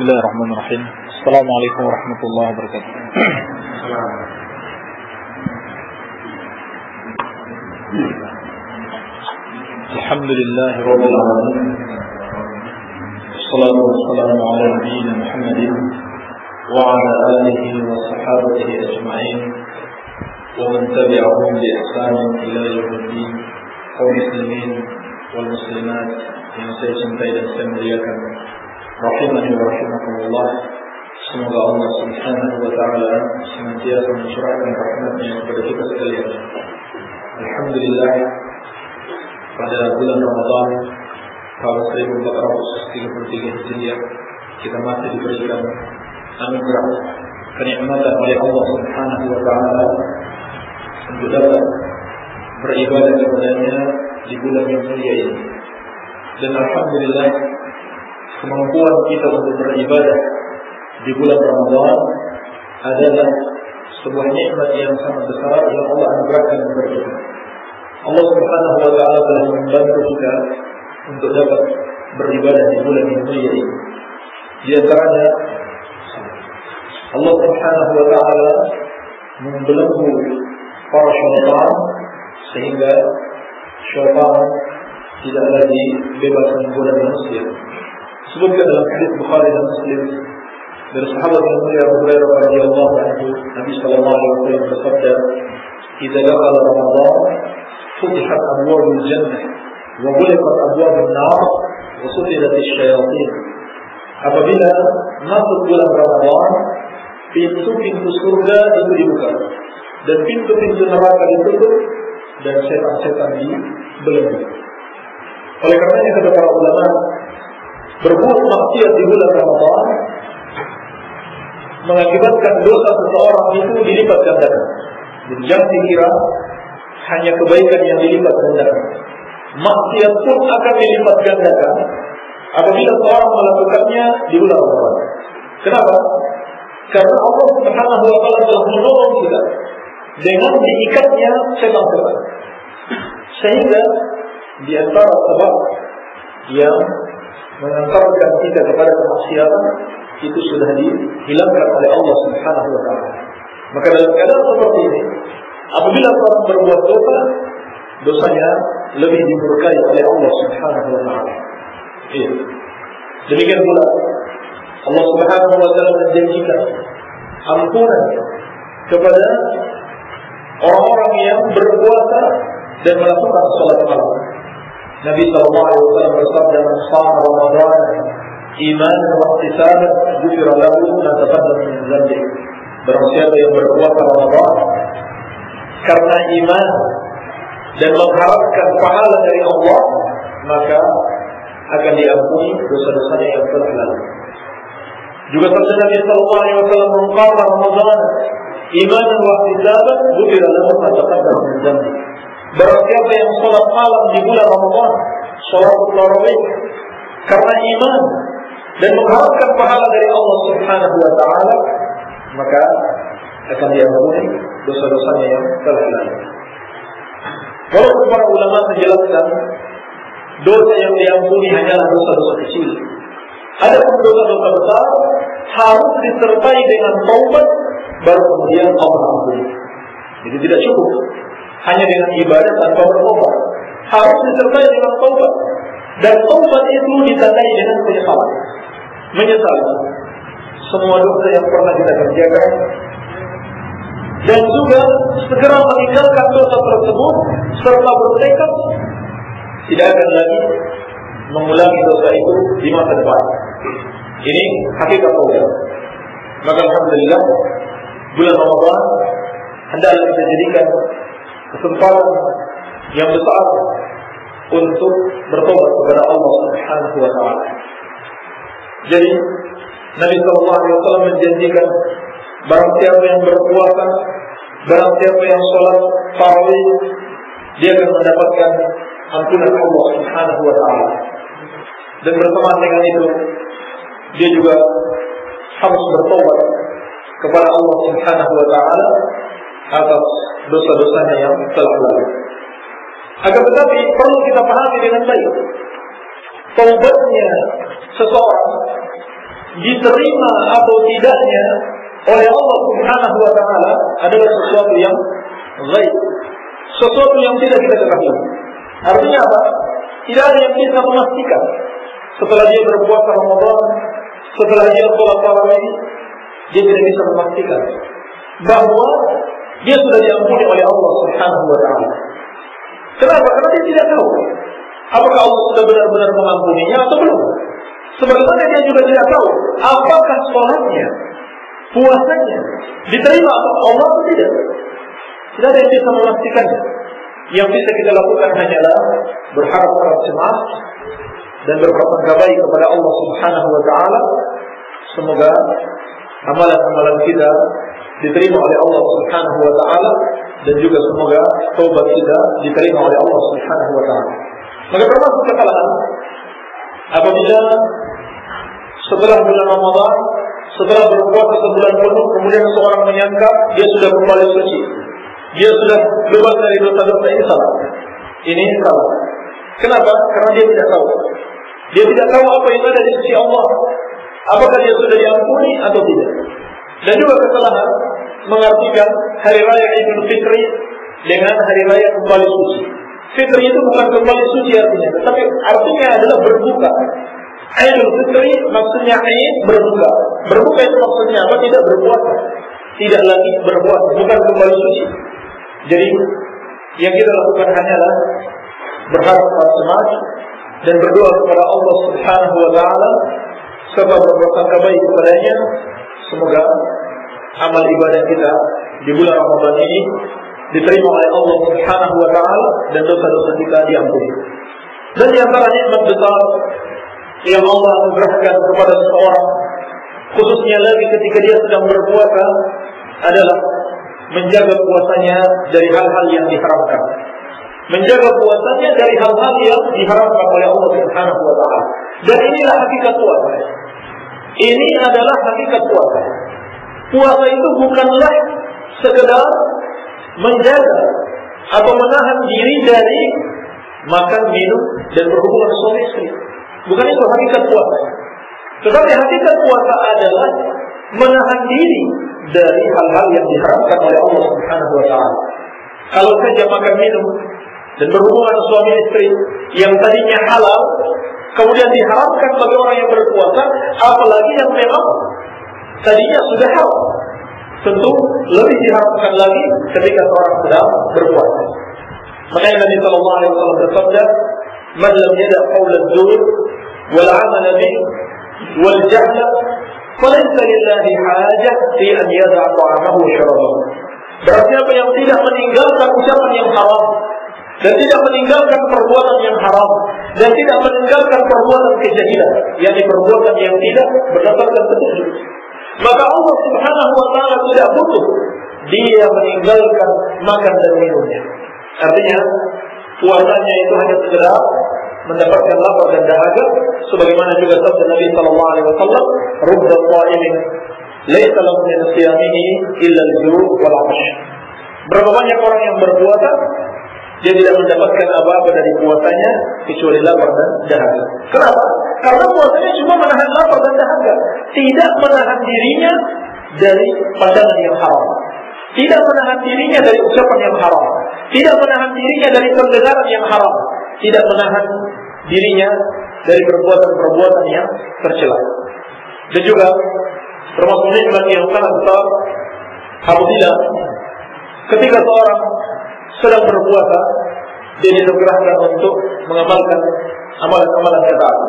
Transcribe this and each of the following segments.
Bismillahirrahmanirrahim. Assalamualaikum warahmatullahi wabarakatuh. Alhamdulillah rabbil alamin. Wassalatu wassalamu ala nabiyyina Muhammadin wa ala alihi wa sahbihi ajma'in wa man tabi'ahum bi ihsan ila yaumiddin. Kaum muslimin wal muslimat yang saya cintai dan saya muliakan, rahimani wa rahimakumullah. Semoga Allah subhanahu wa ta'ala senantiasa mencurahkan rahmatnya kepada kita sekalian. Alhamdulillah, pada bulan Ramadan tahun 1433 Hijriah kita masih diberikan anugerah kenikmatan oleh Allah subhanahu wa ta'ala untuk dapat beribadah kepadanya di bulan yang mulia ini. Dan alhamdulillah, kemampuan kita untuk beribadah di bulan Ramadan adalah sebuah nikmat yang sangat besar yang Allah anugerahkan kepada kita. Allah subhanahu wa ta'ala telah membantu kita untuk dapat beribadah di bulan yang mulia ini. Di antaranya Allah subhanahu wa ta'ala membelenggu para syaitan sehingga syaitan tidak lagi bebas menggoda manusia. Sebutkan dalam hadis Bukhari dan Muslim dari sahabat yang mulia Abu Hurairah radhiyallahu anhu, Nabi sallallahu alaihi wasallam bersabda, "Idza dakhala Ramadan, futihat abwabul jannah wa ghulqat abwabun nar wa sufilat asy-syayatin." Apabila masuk bulan Ramadan, pintu-pintu surga itu dibuka dan pintu-pintu neraka ditutup dan setan-setan dibelenggu. Oleh karenanya kata para ulama, berbuat maksiat di bulan Ramadan mengakibatkan dosa seseorang itu dilipat gandakan. Jadi jangan dikira hanya kebaikan yang dilipat gandakan. Maksiat pun akan dilipat gandakan apabila seorang melakukannya di bulan Ramadan. Kenapa? Karena Allah subhanahu wa ta'ala telah menolong kita dengan diikatnya setan-setan. Sehingga di antara sebab yang mengantarkan kita kepada kemaksiatan itu sudah dihilangkan oleh Allah subhanahu wa ta'ala. Maka dalam keadaan seperti ini, apabila orang berbuat dosa, dosanya lebih dimurkai oleh Allah subhanahu wa ta'ala. Demikian pula Allah subhanahu wa ta'ala menjanjikan ampunan kepada orang-orang yang berpuasa dan melakukan salat malam. Nabi sallallahu alaihi wasallam bersabda, "Man shama Ramadan imanan wa ihtisaban, ghufira lahu ma taqaddama min dhanbihi." Barang siapa yang berpuasa Ramadan karena iman dan mengharapkan pahala dari Allah, maka akan diampuni dosa-dosanya yang telah lalu. Juga sabda Nabi sallallahu alaihi wasallam, "Man qama Ramadan imanan wa ihtisaban, ghufira lahu ma taqaddama min dhanbihi." Barang siapa yang sholat malam di bulan Ramadan, sholat tarawih karena iman dan mengharapkan pahala dari Allah subhanahu wa ta'ala, maka akan diampuni dosa-dosanya yang telah lalu. Walaupun para ulama menjelaskan dosa yang diampuni hanyalah dosa-dosa kecil, ada pun dosa-dosa besar harus disertai dengan taubat, baru kemudian Allah ampuni. Jadi tidak cukup hanya dengan ibadah tanpa bertobat, harus disertai dengan taubat. Dan taubat itu ditandai dengan penyesalan. Menyesali semua dosa yang pernah kita kerjakan, dan juga segera meninggalkan dosa tersebut serta bertekad tidak akan lagi mengulangi dosa itu di masa depan. Ini hakikat taubat. Maka alhamdulillah, bulan Ramadan hendaklah kita jadikan kesempatan yang besar untuk bertobat kepada Allah subhanahu wa ta'ala. Jadi Nabi sallallahu alaihi wasallam menjanjikan, barang siapa yang berpuasa, barang siapa yang sholat tarawih, dia akan mendapatkan ampunan Allah subhanahu wa ta'ala. Dan bersamaan dengan itu, dia juga harus bertobat kepada Allah subhanahu wa ta'ala atas dosa-dosanya yang telah lalu. Akan tetapi perlu kita pahami dengan baik, taubatnya seseorang diterima atau tidaknya oleh Allah Subhanahu wa taala adalah sesuatu yang ghaib, sesuatu yang tidak kita ketahui. Artinya apa? Tidak ada yang bisa memastikan setelah dia berpuasa Ramadan, setelah dia sholat tarawih, dia tidak bisa memastikan bahwa dia sudah diampuni oleh Allah Subhanahu wa taala. Kenapa? Karena dia tidak tahu apakah Allah sudah benar-benar mengampuninya atau belum. Sebagaimana dia juga tidak tahu apakah sholatnya, puasanya diterima oleh Allah atau tidak. Tidak ada yang bisa memastikannya. Yang bisa kita lakukan hanyalah berharap cemas dan berprasangka baik kepada Allah Subhanahu wa taala. Semoga amalan-amalan kita diterima oleh Allah Subhanahu wa taala dan juga semoga taubat kita diterima oleh Allah Subhanahu wa taala. Maka termasuk kesalahan apabila setelah bulan Ramadan, setelah berpuasa sebulan penuh, kemudian seorang menyangka dia sudah kembali suci, dia sudah bebas dari dosa-dosa. Ini salah. Ini salah. Kenapa? Karena dia tidak tahu. Dia tidak tahu apa yang ada di sisi Allah. Apakah dia sudah diampuni atau tidak. Dan juga kesalahan mengartikan hari raya Idul Fitri dengan hari raya kembali suci. Fitri itu bukan kembali suci artinya, tetapi artinya adalah berbuka. Idul Fitri maksudnya Id, berbuka. Berbuka itu maksudnya apa? Tidak berpuasa, tidak lagi berpuasa, bukan kembali suci. Jadi yang kita lakukan hanyalah berharap cemas dan berdoa kepada Allah Subhanahu wa taala serta berprasangka baik kepadanya. Semoga amal ibadah kita di bulan Ramadan ini diterima oleh Allah Subhanahu wa taala dan dosa-dosa kita diampuni. Dan di antara nikmat besar yang Allah anugerahkan kepada seseorang, khususnya lagi ketika dia sedang berpuasa, adalah menjaga puasanya dari hal-hal yang diharamkan. Menjaga puasanya dari hal-hal yang diharamkan oleh Allah Subhanahu wa taala. Dan inilah hakikat puasa. Ini adalah hakikat puasa. Puasa itu bukanlah sekedar menjaga atau menahan diri dari makan, minum, dan berhubungan suami istri. Bukan itu hakikat puasa. Tetapi hakikat puasa adalah menahan diri dari hal-hal yang diharamkan oleh Allah Subhanahu wa taala. Kalau saja makan, minum, dan berhubungan suami istri yang tadinya halal kemudian diharamkan bagi orang yang berpuasa, apalagi yang memang tadinya sudah halal, tentu lebih diharamkan lagi ketika seorang sedang berpuasa. Makanya Nabi sallallahu alaihi wasallam bersabda, "Man lam yada' qaula az-zur wal 'amala bih wal jahla falaysa lillahi hajah fi an yada'a ta'amahu wa syarabahu." Berarti apa yang tidak meninggalkan ucapan yang haram dan tidak meninggalkan perbuatan yang haram dan tidak meninggalkan perbuatan kejahilan, yakni perbuatan yang tidak berdasarkan petunjuk, maka Allah Subhanahu wa taala tidak butuh dia meninggalkan makan dan minumnya. Artinya puasanya itu hanya sekedar mendapatkan lapar dan dahaga, sebagaimana juga sabda Nabi sallallahu alaihi wasallam, "Rubba sha'imin laisa lahu min siyamihi illa al-ju' wal 'atash." Berapa banyak orang yang berpuasa dia tidak mendapatkan apa-apa dari puasanya kecuali lapar dan dahaga. Kenapa? Karena puasanya cuma menahan lapar dan dahaga, tidak menahan dirinya dari pandangan yang haram, tidak menahan dirinya dari ucapan yang haram, tidak menahan dirinya dari pendengaran yang haram, tidak menahan dirinya dari perbuatan-perbuatan yang tercela. Dan juga termasuk nikmat yang sangat besar apabila ketika seorang sedang berpuasa dia digerakkan untuk mengamalkan amalan-amalan ketaatan.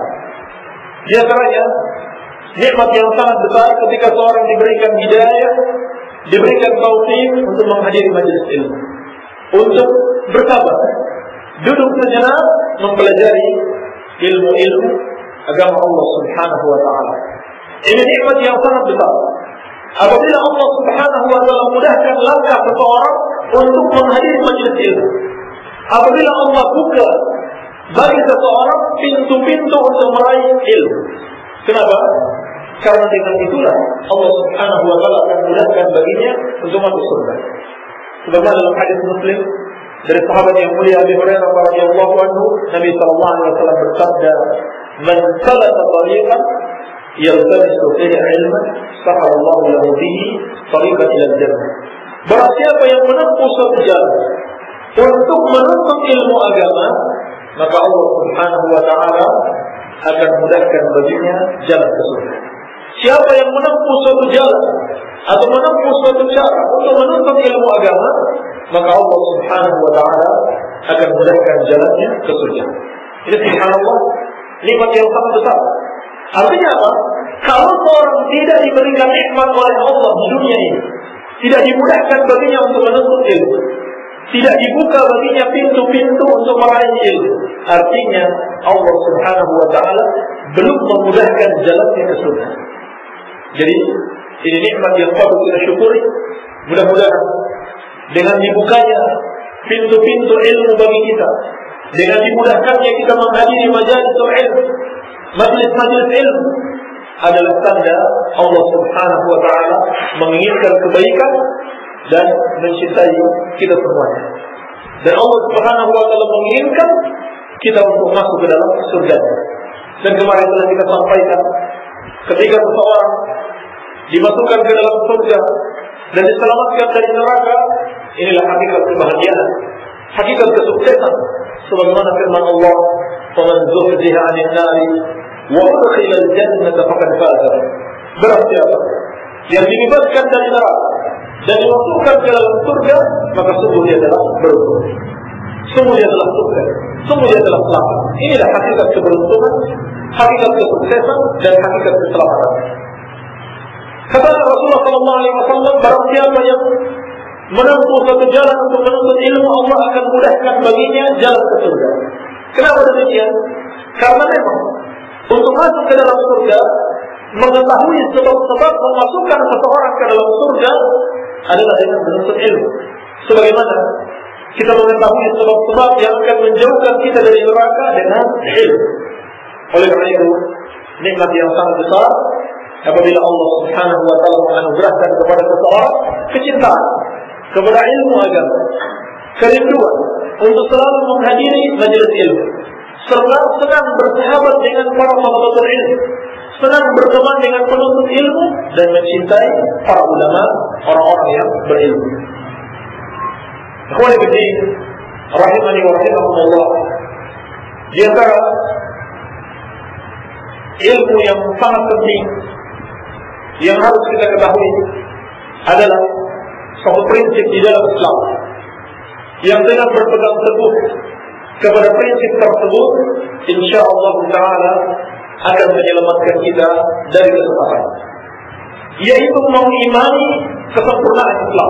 Di antaranya nikmat yang sangat besar ketika seorang diberikan hidayah, diberikan taufik untuk menghadiri majelis ilmu, untuk bersabar, duduk sejenak mempelajari ilmu-ilmu agama Allah Subhanahu wa taala. Ini nikmat yang sangat besar. Apabila Allah Subhanahu wa taala mudahkan langkah seseorang untuk menghadiri majelis ilmu, apabila Allah buka bagi seseorang pintu-pintu untuk meraih ilmu. Kenapa? Karena dengan itulah Allah Subhanahu wa taala akan mudahkan baginya untuk masuk surga. Sebagaimana dalam hadis Muslim dari sahabat yang mulia Abu Hurairah radhiyallahu anhu, Nabi sallallahu alaihi wasallam bersabda, "Man salaka tariqan yaltamisu fihi ilman sahalallahu lahu bihi tariqan ila jannah. Barang siapa yang menempuh suatu jalan untuk menuntut ilmu agama, maka Allah Subhanahu wa taala akan mudahkan baginya jalan ke surga. Siapa yang menempuh suatu jalan atau menempuh suatu cara untuk menuntut ilmu agama, maka Allah Subhanahu wa taala akan mudahkan jalannya ke surga. Ini subhanallah, nikmat yang sangat besar. Artinya apa? Kalau seorang tidak diberikan nikmat oleh Allah di dunia ini, tidak dimudahkan baginya untuk menuntut ilmu, tidak dibuka baginya pintu-pintu untuk meraih ilmu, artinya Allah Subhanahu wa taala belum memudahkan jalannya ke surga. Jadi ini nikmat yang patut kita syukuri. Mudah-mudahan dengan dibukanya pintu-pintu ilmu bagi kita, dengan dimudahkannya kita menghadiri majalis ilmu, majlis-majlis ilmu, adalah tanda Allah Subhanahu wa taala menginginkan kebaikan dan mencintai kita semuanya. Dan Allah Subhanahu wa taala menginginkan kita untuk masuk ke dalam surga. Dan kemarin telah kita sampaikan, ketika seseorang dimasukkan ke dalam surga dan diselamatkan dari neraka, inilah hakikat kebahagiaan, hakikat kesuksesan. Sebagaimana firman Allah, "Faman zuhziha 'anil nari wa udkhila al-jannata faqad faza." Barang siapa yang dibebaskan dari neraka dan dimasukkan ke dalam surga, maka sungguh dia telah beruntung, sungguh dia telah sukses, sungguh dia telah selamat. Inilah hakikat keberuntungan, hakikat kesuksesan, dan hakikat keselamatan. Kata Rasulullah SAW, barang siapa yang menempuh satu jalan untuk menuntut ilmu, Allah akan mudahkan baginya jalan ke surga. Kenapa demikian? Karena memang untuk masuk ke dalam surga, mengetahui sebab-sebab memasukkan seseorang ke dalam surga adalah dengan menuntut ilmu. Sebagaimana kita mengetahui sebab-sebab yang akan menjauhkan kita dari neraka dengan ilmu. Oleh karena itu, nikmat yang sangat besar apabila Allah Subhanahu wa taala menganugerahkan kepada seseorang kecintaan kepada ilmu agama, kerinduan untuk selalu menghadiri majelis ilmu, serta senang bersahabat dengan para penuntut ilmu, senang berteman dengan penuntut ilmu, dan mencintai para ulama, orang-orang yang berilmu. Ikhwani fillah, rahimani wa rahimakumullah, di antara ilmu yang sangat penting yang harus kita ketahui adalah suatu prinsip di dalam Islam yang dengan berpegang teguh kepada prinsip tersebut, insyaallah taala akan menyelamatkan kita dari kesesatan, yaitu mengimani kesempurnaan Islam.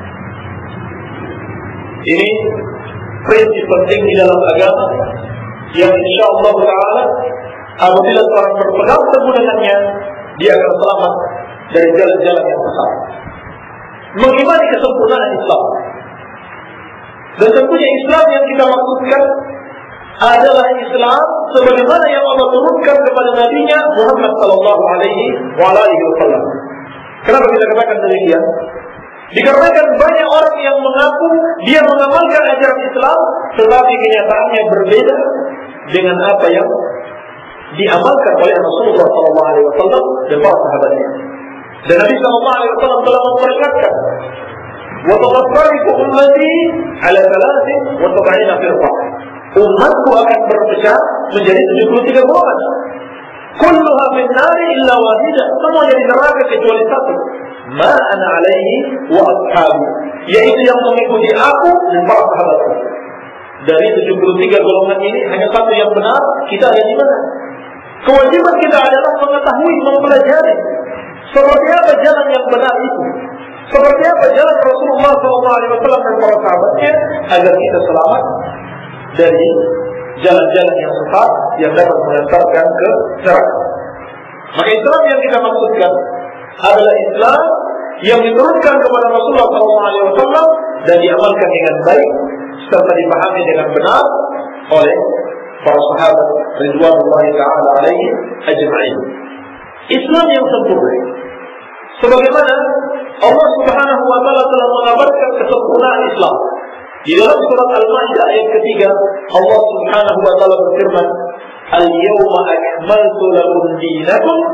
Ini prinsip penting di dalam agama yang insyaallah taala apabila seorang berpegang teguh dengannya, dia akan selamat dari jalan-jalan yang besar. Mengimani kesempurnaan Islam. Dan tentunya Islam yang kita maksudkan adalah Islam sebagaimana yang Allah turunkan kepada Nabi-Nya Muhammad sallallahu alaihi wasallam. Kenapa kita katakan demikian? Dikarenakan banyak orang yang mengaku dia mengamalkan ajaran Islam, tetapi kenyataannya berbeda dengan apa yang diamalkan oleh Rasulullah sallallahu alaihi wasallam dan para sahabatnya. Dan Nabi sallallahu alaihi wasallam telah memperingatkan, "Wa tafarraqu ummati ala 73 firqah." Umatku akan berpecah menjadi 73 golongan. Kulluha min nari illa wahidah. Semua jadi neraka kecuali satu. Ma ana alaihi wa ashabi, yaitu yang mengikuti aku dan para sahabatku. Dari 73 golongan ini hanya satu yang benar. Kita ada di mana? Kewajiban kita adalah mengetahui, mempelajari seperti apa jalan yang benar itu, seperti apa jalan Rasulullah SAW dan para sahabatnya, agar kita selamat dari jalan-jalan yang sesat yang dapat mengantarkan ke neraka. Maka Islam yang kita maksudkan adalah Islam yang diturunkan kepada Rasulullah SAW dan diamalkan dengan baik serta dipahami dengan benar oleh para sahabat ridwanullahi ta'ala alaihim ajma'in. Islam yang sempurna, sebagaimana Allah Subhanahu wa taala telah mengabarkan kesempurnaan Islam di dalam surat Al-Maidah ayat ketiga. Allah Subhanahu wa taala berfirman, "Al-yawma akmaltu lakum dinakum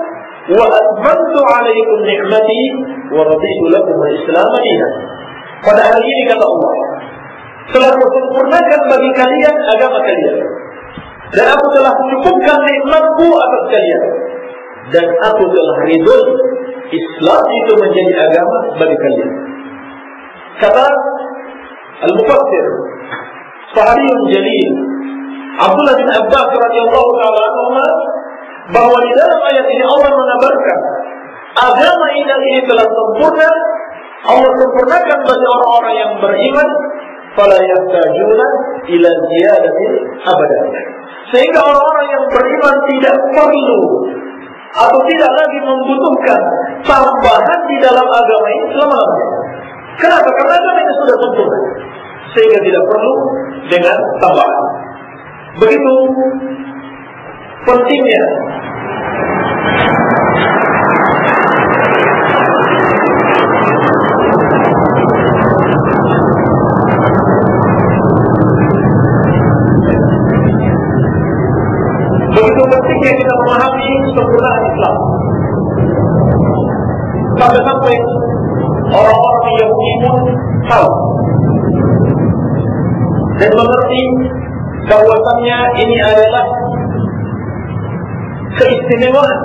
wa atmamtu 'alaikum ni'mati wa raditu lakum al-Islam dinan. Pada hari ini kata Allah, telah kusempurnakan bagi kalian agama kalian, dan aku telah cukupkan nikmatku atas kalian, dan aku telah ridho Islam itu menjadi agama bagi kalian. Kata Al-Mufassir Sahabiyun Jalil Abdullah bin Abbas radhiyallahu ta'ala anhu, bahwa di dalam ayat ini Allah mengabarkan agama ini telah sempurna. Allah sempurnakan bagi orang-orang yang beriman, fala yahtajuna ila ziyadatin abadan. Sehingga orang-orang yang beriman tidak perlu atau tidak lagi membutuhkan tambahan di dalam agama ini selama-lamanya. Kenapa? Karena agama ini sudah sempurna, sehingga tidak perlu dengan tambahan. Begitu pentingnya kita memahami kesempurnaan Islam. Sampai-sampai orang-orang Yahudi pun tahu dan mengerti bahwasannya ini adalah keistimewaan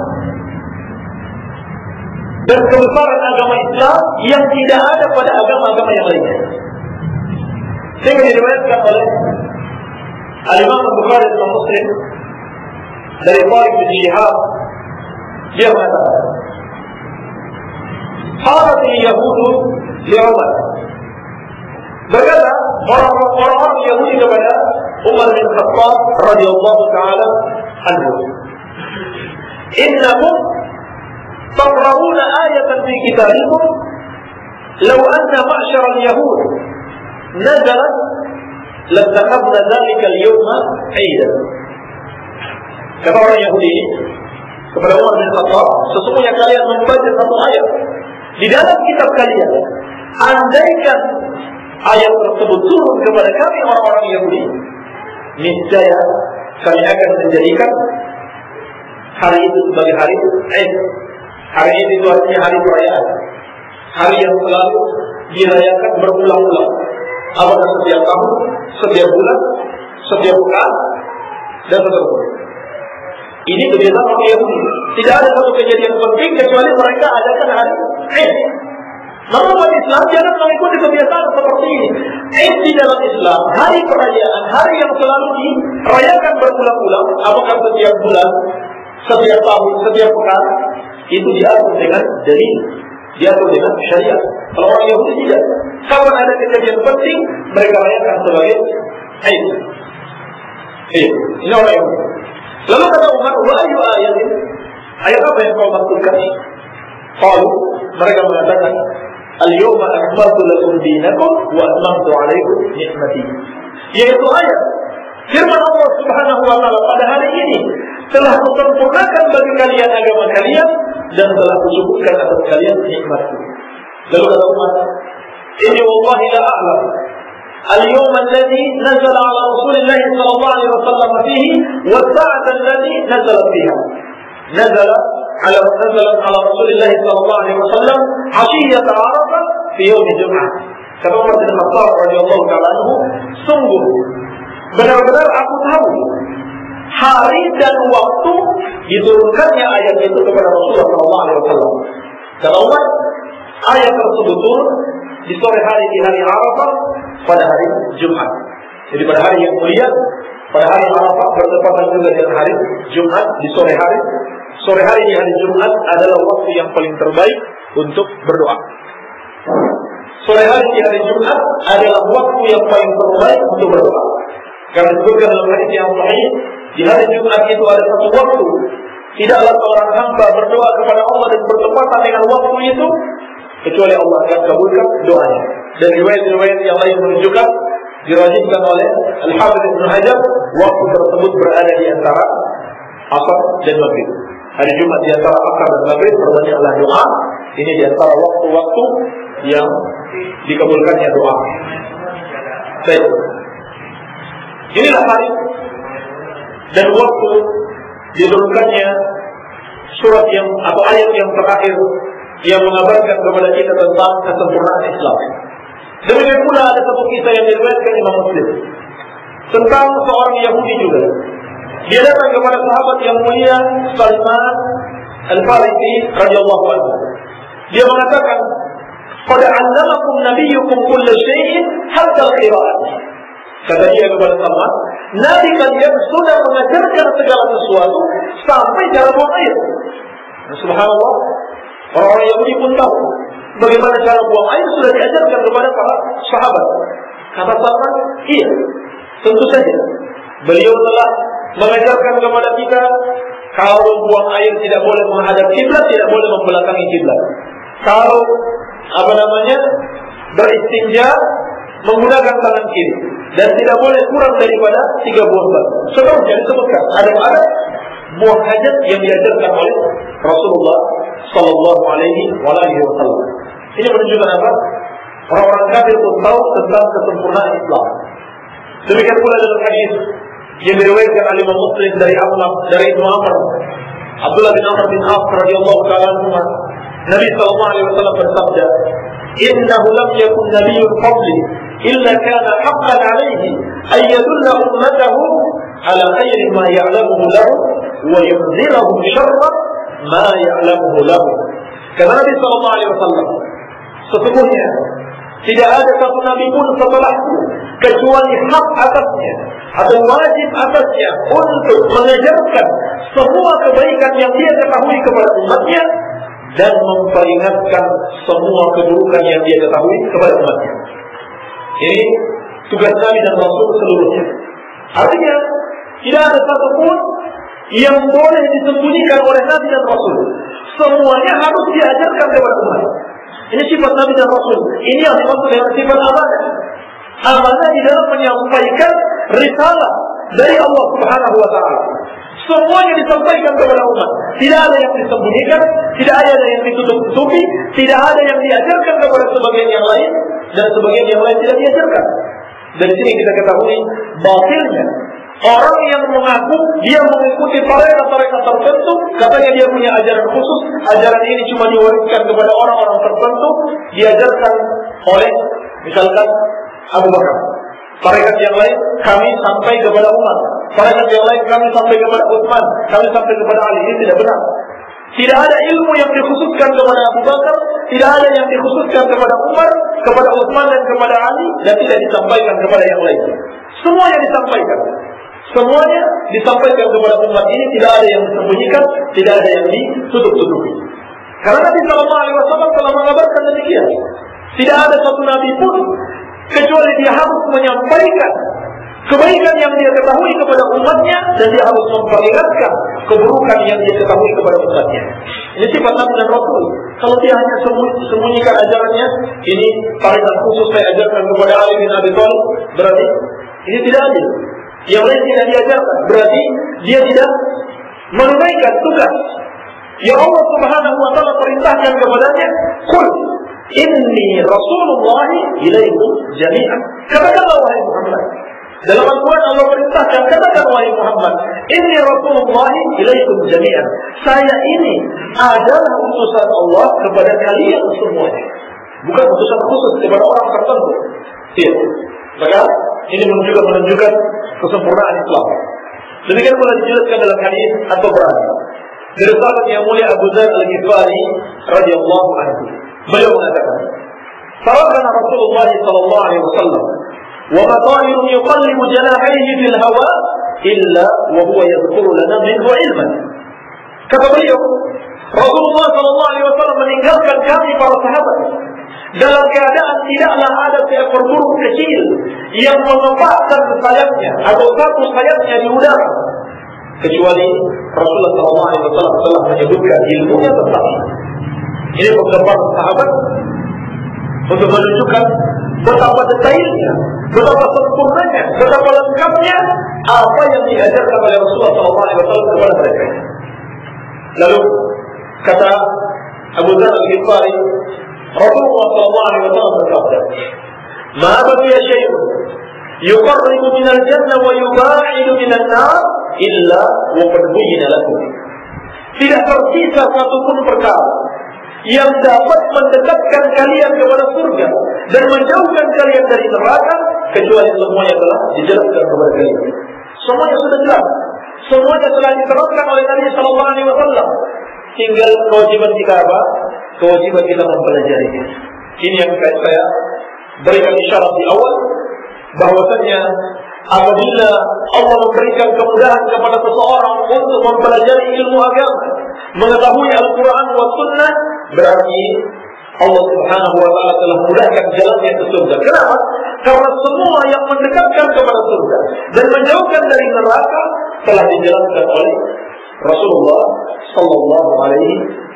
dan kebesaran agama Islam yang tidak ada pada agama-agama yang lainnya. Sehingga diriwayatkan oleh Al-Imam Al-Bukhari dan Muslim dari Tariq bin Shihab, dia mengatakan, qalat al-yahudu li Umar, berkata orang-orang Yahudi kepada Umar bin Khattab radhiyallahu ta'ala anhu, innakum taqra'una ayatan fi kitabikum law anna ma'syar al-yahud nazalat lattakhadna dhalika al-yawma 'aidan. Kata orang Yahudi kepada Umar bin Khattab, sesungguhnya kalian membaca satu ayat di dalam kitab kalian, andaikan ayat tersebut turun kepada kami orang-orang Yahudi, niscaya kami akan menjadikan hari itu sebagai hari Eid. Hari itu artinya hari perayaan, hari yang selalu dirayakan berulang-ulang, apakah setiap tahun, setiap bulan, setiap pekan, dan seterusnya. Ini kebiasaan orang Yahudi. Tidak ada satu kejadian penting kecuali mereka adakan hari Eid. Namun umat Islam jangan mengikuti kebiasaan seperti ini. Eid di dalam Islam, hari perayaan, hari yang selalu dirayakan berulang-ulang, apakah setiap bulan, setiap tahun, setiap pekan, itu diatur dengan dalil, diatur dengan syariat. Kalau orang Yahudi tidak. Kapan ada kejadian penting, mereka rayakan sebagai Eid. Ini orang Yahudi. Lalu kata Umar, wa ayu ayatin, ayat apa yang kau maksudkan? Qalu, mereka mengatakan, al-yawma akmaltu lakum dinakum wa atmamtu 'alaikum ni'mati. Yaitu ayat firman Allah Subhanahu wa taala, pada hari ini telah kusempurnakan bagi kalian agama kalian dan telah kucukupkan atas kalian nikmatku. Lalu kata Umar, inni wallahi la a'lam اليوم الذي نزل على رسول الله صلى الله عليه وسلم فيه والساعة التي نزل فيها. نزل على رسول الله صلى الله عليه وسلم عشية عرفة في يوم الجمعة. Kata Umar bin Khattab radhiyallahu ta'ala anhu, sungguh benar-benar aku tahu hari dan waktu diturunkannya ayat itu kepada Rasulullah sallallahu alaihi wasallam. Kata Umar, ayat tersebut turun di sore hari di hari Arafah pada hari Jumat. Jadi pada hari yang mulia, pada hari Arafah bertepatan juga dengan hari Jumat di sore hari. Sore hari di hari Jumat adalah waktu yang paling terbaik untuk berdoa. Sore hari di hari Jumat adalah waktu yang paling terbaik untuk berdoa. Karena disebutkan dalam hadis yang sahih, di hari Jumat itu ada satu waktu, tidaklah seorang hamba berdoa kepada Allah dan bertepatan dengan waktu itu kecuali Allah akan kabulkan doanya. Dan riwayat-riwayat yang lain menunjukkan, dirajihkan oleh Al-Hafidz Ibnu Hajar, waktu tersebut berada di antara Asar dan Maghrib. Hari Jumat di antara Asar dan Maghrib perbanyaklah doa. Ini di antara waktu-waktu yang dikabulkannya doa. Baik. Inilah hari dan waktu diturunkannya surat yang atau ayat yang terakhir yang mengabarkan kepada kita tentang kesempurnaan Islam. Demikian pula ada satu kisah yang diriwayatkan Imam Muslim tentang seorang Yahudi juga. Dia datang kepada sahabat yang mulia Salman Al-Farisi radhiyallahu anhu. Dia mengatakan, "Qad 'allamakum nabiyyukum kulla shay'in hatta al-qira'ah." Kata dia kepada Salman, Nabi kalian sudah mengajarkan segala sesuatu sampai cara buang air. Subhanallah, orang-orang Yahudi pun tahu bagaimana cara buang air, sudah diajarkan kepada para sahabat. Kata Salman, iya, tentu saja. Beliau telah mengajarkan kepada kita kalau buang air tidak boleh menghadap kiblat, tidak boleh membelakangi kiblat. Kalau beristinja menggunakan tangan kiri dan tidak boleh kurang daripada 3 buah batu. Seterusnya disebutkan ada buah hajat yang diajarkan oleh Rasulullah Sallallahu Alaihi Wasallam. Ini menunjukkan apa? Orang-orang kafir pun tahu tentang kesempurnaan Islam. Demikian pula dalam hadis yang diriwayatkan oleh Imam Muslim dari Ibnu Amr, Abdullah bin Amr bin Auf radhiyallahu ta'ala anhu, Nabi sallallahu alaihi wasallam bersabda, "Innahu lam yakun nabiyyun qabli illa kana haqqan 'alaihi ay yadulla ummatahu 'ala khayri ma ya'lamuhu lahu wa yunzilahum sharra ma ya'lamuhu lahu." Kata Nabi sallallahu alaihi wasallam, sesungguhnya tidak ada satu nabi pun setelahku kecuali hak atasnya atau wajib atasnya untuk mengajarkan semua kebaikan yang dia ketahui kepada umatnya dan memperingatkan semua keburukan yang dia ketahui kepada umatnya. Ini tugas Nabi dan Rasul seluruhnya. Artinya tidak ada satupun yang boleh disembunyikan oleh Nabi dan Rasul. Semuanya harus diajarkan kepada umat. Ini sifat Nabi dan Rasul. Ini yang dimaksud dengan sifat amanah. Amanah di dalam menyampaikan risalah dari Allah Subhanahu wa Ta'ala. Semuanya disampaikan kepada umat. Tidak ada yang disembunyikan, tidak ada yang ditutup-tutupi, tidak ada yang diajarkan kepada sebagian yang lain dan sebagian yang lain tidak diajarkan. Dari sini kita ketahui batilnya orang yang mengaku dia mengikuti tarekat-tarekat tertentu, katanya dia punya ajaran khusus, ajaran ini cuma diwariskan kepada orang-orang tertentu, diajarkan oleh misalkan Abu Bakar. Tarekat yang lain kami sampai kepada Umar, tarekat yang lain kami sampai kepada Utsman, kami sampai kepada Ali. Ini tidak benar. Tidak ada ilmu yang dikhususkan kepada Abu Bakar, tidak ada yang dikhususkan kepada Umar, kepada Utsman dan kepada Ali, dan tidak disampaikan kepada yang lain. Semuanya disampaikan. Semuanya disampaikan kepada umat ini, tidak ada yang disembunyikan, tidak ada yang ditutup-tutupi. Karena Nabi Sallallahu Alaihi Wasallam telah mengabarkan demikian. Tidak ada satu nabi pun kecuali dia harus menyampaikan kebaikan yang dia ketahui kepada umatnya dan dia harus memperingatkan keburukan yang dia ketahui kepada umatnya. Ini sifat Nabi dan Rasul. Kalau dia hanya sembunyikan ajarannya, ini tarekat khusus saya ajarkan kepada Ali bin Abi Thalib, berarti ini tidak adil. Yang lain tidak diajarkan, berarti dia tidak menunaikan tugas yang Allah Subhanahu wa Ta'ala perintahkan kepadanya. Qul inni Rasulullah ilaikum jami'an. Katakanlah wahai Muhammad. Dalam Al-Quran Allah perintahkan, katakan wahai Muhammad, inni Rasulullah ilaikum jami'an. Saya ini adalah utusan Allah kepada kalian semuanya, bukan utusan khusus kepada orang tertentu. Tidak. Maka ini menunjukkan kesempurnaan Islam. Demikian pula dijelaskan dalam hadis At-Tabrani dari sahabat yang mulia Abu Dzar Al-Ghifari radhiyallahu anhu. Beliau mengatakan, "Tarakana Rasulullah sallallahu alaihi wasallam wa ma ta'irun yuqallibu janahihi fil hawa illa wa huwa yadhkuru lana minhu ilman." Kata beliau, Rasulullah sallallahu alaihi wasallam meninggalkan kami para sahabat dalam keadaan tidaklah ada seekor burung kecil yang mengepakkan sayapnya atau satu sayapnya di udara, kecuali Rasulullah SAW telah menyebutkan ilmunya tentang ini. Ini pendapat sahabat untuk menunjukkan betapa detailnya, betapa sempurnanya, betapa lengkapnya apa yang diajarkan oleh Rasulullah SAW kepada mereka. Lalu kata Abu Dzar Al-Ghifari, Rasulullah SAW bersabda, "Ma baqiya syai'un yuqarribu minal jannah wa yubaidu minan nar illa wa qad buyyina lakum." tidak tersisa satupun perkara yang dapat mendekatkan kalian kepada surga dan menjauhkan kalian dari neraka, kecuali semuanya telah dijelaskan kepada kalian. Semuanya sudah jelas, semuanya telah diterangkan oleh Nabi Sallallahu Alaihi Wasallam. Tinggal kewajiban kita apa? Kewajiban kita mempelajarinya. Ini yang saya berikan isyarat di awal, bahwasanya apabila Allah memberikan kemudahan kepada seseorang untuk mempelajari ilmu agama, mengetahui Al-Quran wa Sunnah, berarti Allah Subhanahu wa Ta'ala telah mudahkan jalannya ke surga. Kenapa? Karena semua yang mendekatkan kepada surga dan menjauhkan dari neraka telah dijelaskan oleh Rasulullah Sallallahu Alaihi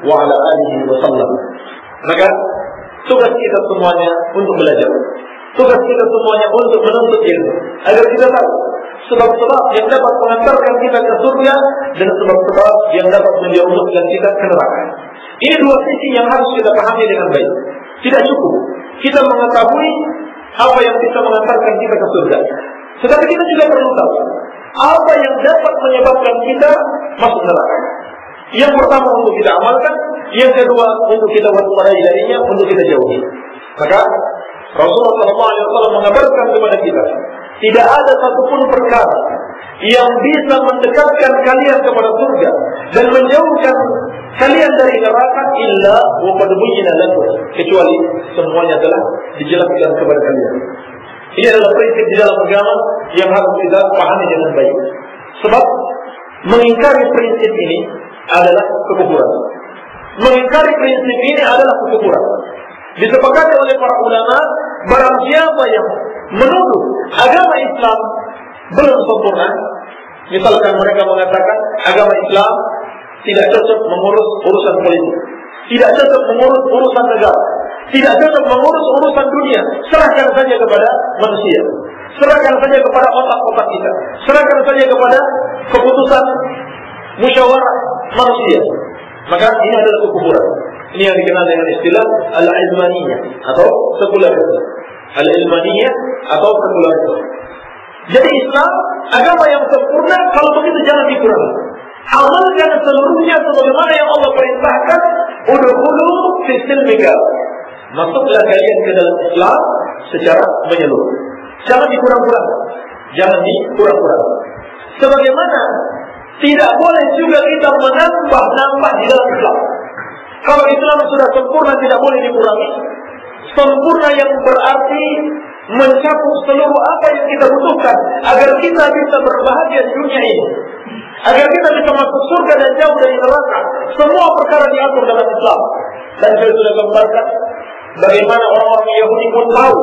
Wasallam. Maka tugas kita semuanya untuk belajar, tugas kita semuanya untuk menuntut ilmu, agar kita tahu sebab-sebab yang dapat mengantarkan kita ke surga dan sebab-sebab yang dapat menjerumuskan kita ke neraka. Ini dua sisi yang harus kita pahami dengan baik. Tidak cukup kita mengetahui apa yang bisa mengantarkan kita ke surga, tetapi kita juga perlu tahu apa yang dapat menyebabkan kita masuk neraka. Yang pertama untuk kita amalkan, yang kedua untuk kita waspadai darinya, untuk kita jauhi. Maka Rasulullah SAW mengabarkan kepada kita, tidak ada satupun perkara yang bisa mendekatkan kalian kepada surga dan menjauhkan kalian dari neraka illa wa qad buyyina lakum, kecuali semuanya telah dijelaskan kepada kalian. Ini adalah prinsip di dalam agama yang harus kita pahami dengan baik. Sebab mengingkari prinsip ini adalah kekufuran. Mengingkari prinsip ini adalah kekufuran. Disepakati oleh para ulama, barang siapa yang menuduh agama Islam belum sempurna, misalkan mereka mengatakan agama Islam tidak cocok mengurus urusan politik, tidak cocok mengurus urusan negara, tidak cocok mengurus urusan dunia, serahkan saja kepada manusia, serahkan saja kepada otak-otak kita, serahkan saja kepada keputusan musyawarah manusia. Maka ini adalah kekufuran. Ini yang dikenal dengan istilah al-ilmaniyah atau sekularisme. Al-ilmaniyah atau sekularisme. Jadi Islam agama yang sempurna, kalau begitu jangan dikurangi. Amalkan seluruhnya sebagaimana yang Allah perintahkan. Udkhulu fi silmi kafah. Masuklah kalian ke dalam Islam secara menyeluruh. Jangan dikurang-kurang. Jangan dikurang-kurang. Sebagaimana tidak boleh juga kita menambah-nambah di dalam Islam. Kalau Islam sudah sempurna, tidak boleh dikurangi. Sempurna yang berarti mencakup seluruh apa yang kita butuhkan agar kita bisa berbahagia di dunia ini, agar kita bisa masuk surga dan jauh dari neraka. Semua perkara diatur dalam Islam. Dan saya sudah gambarkan bagaimana orang-orang Yahudi pun tahu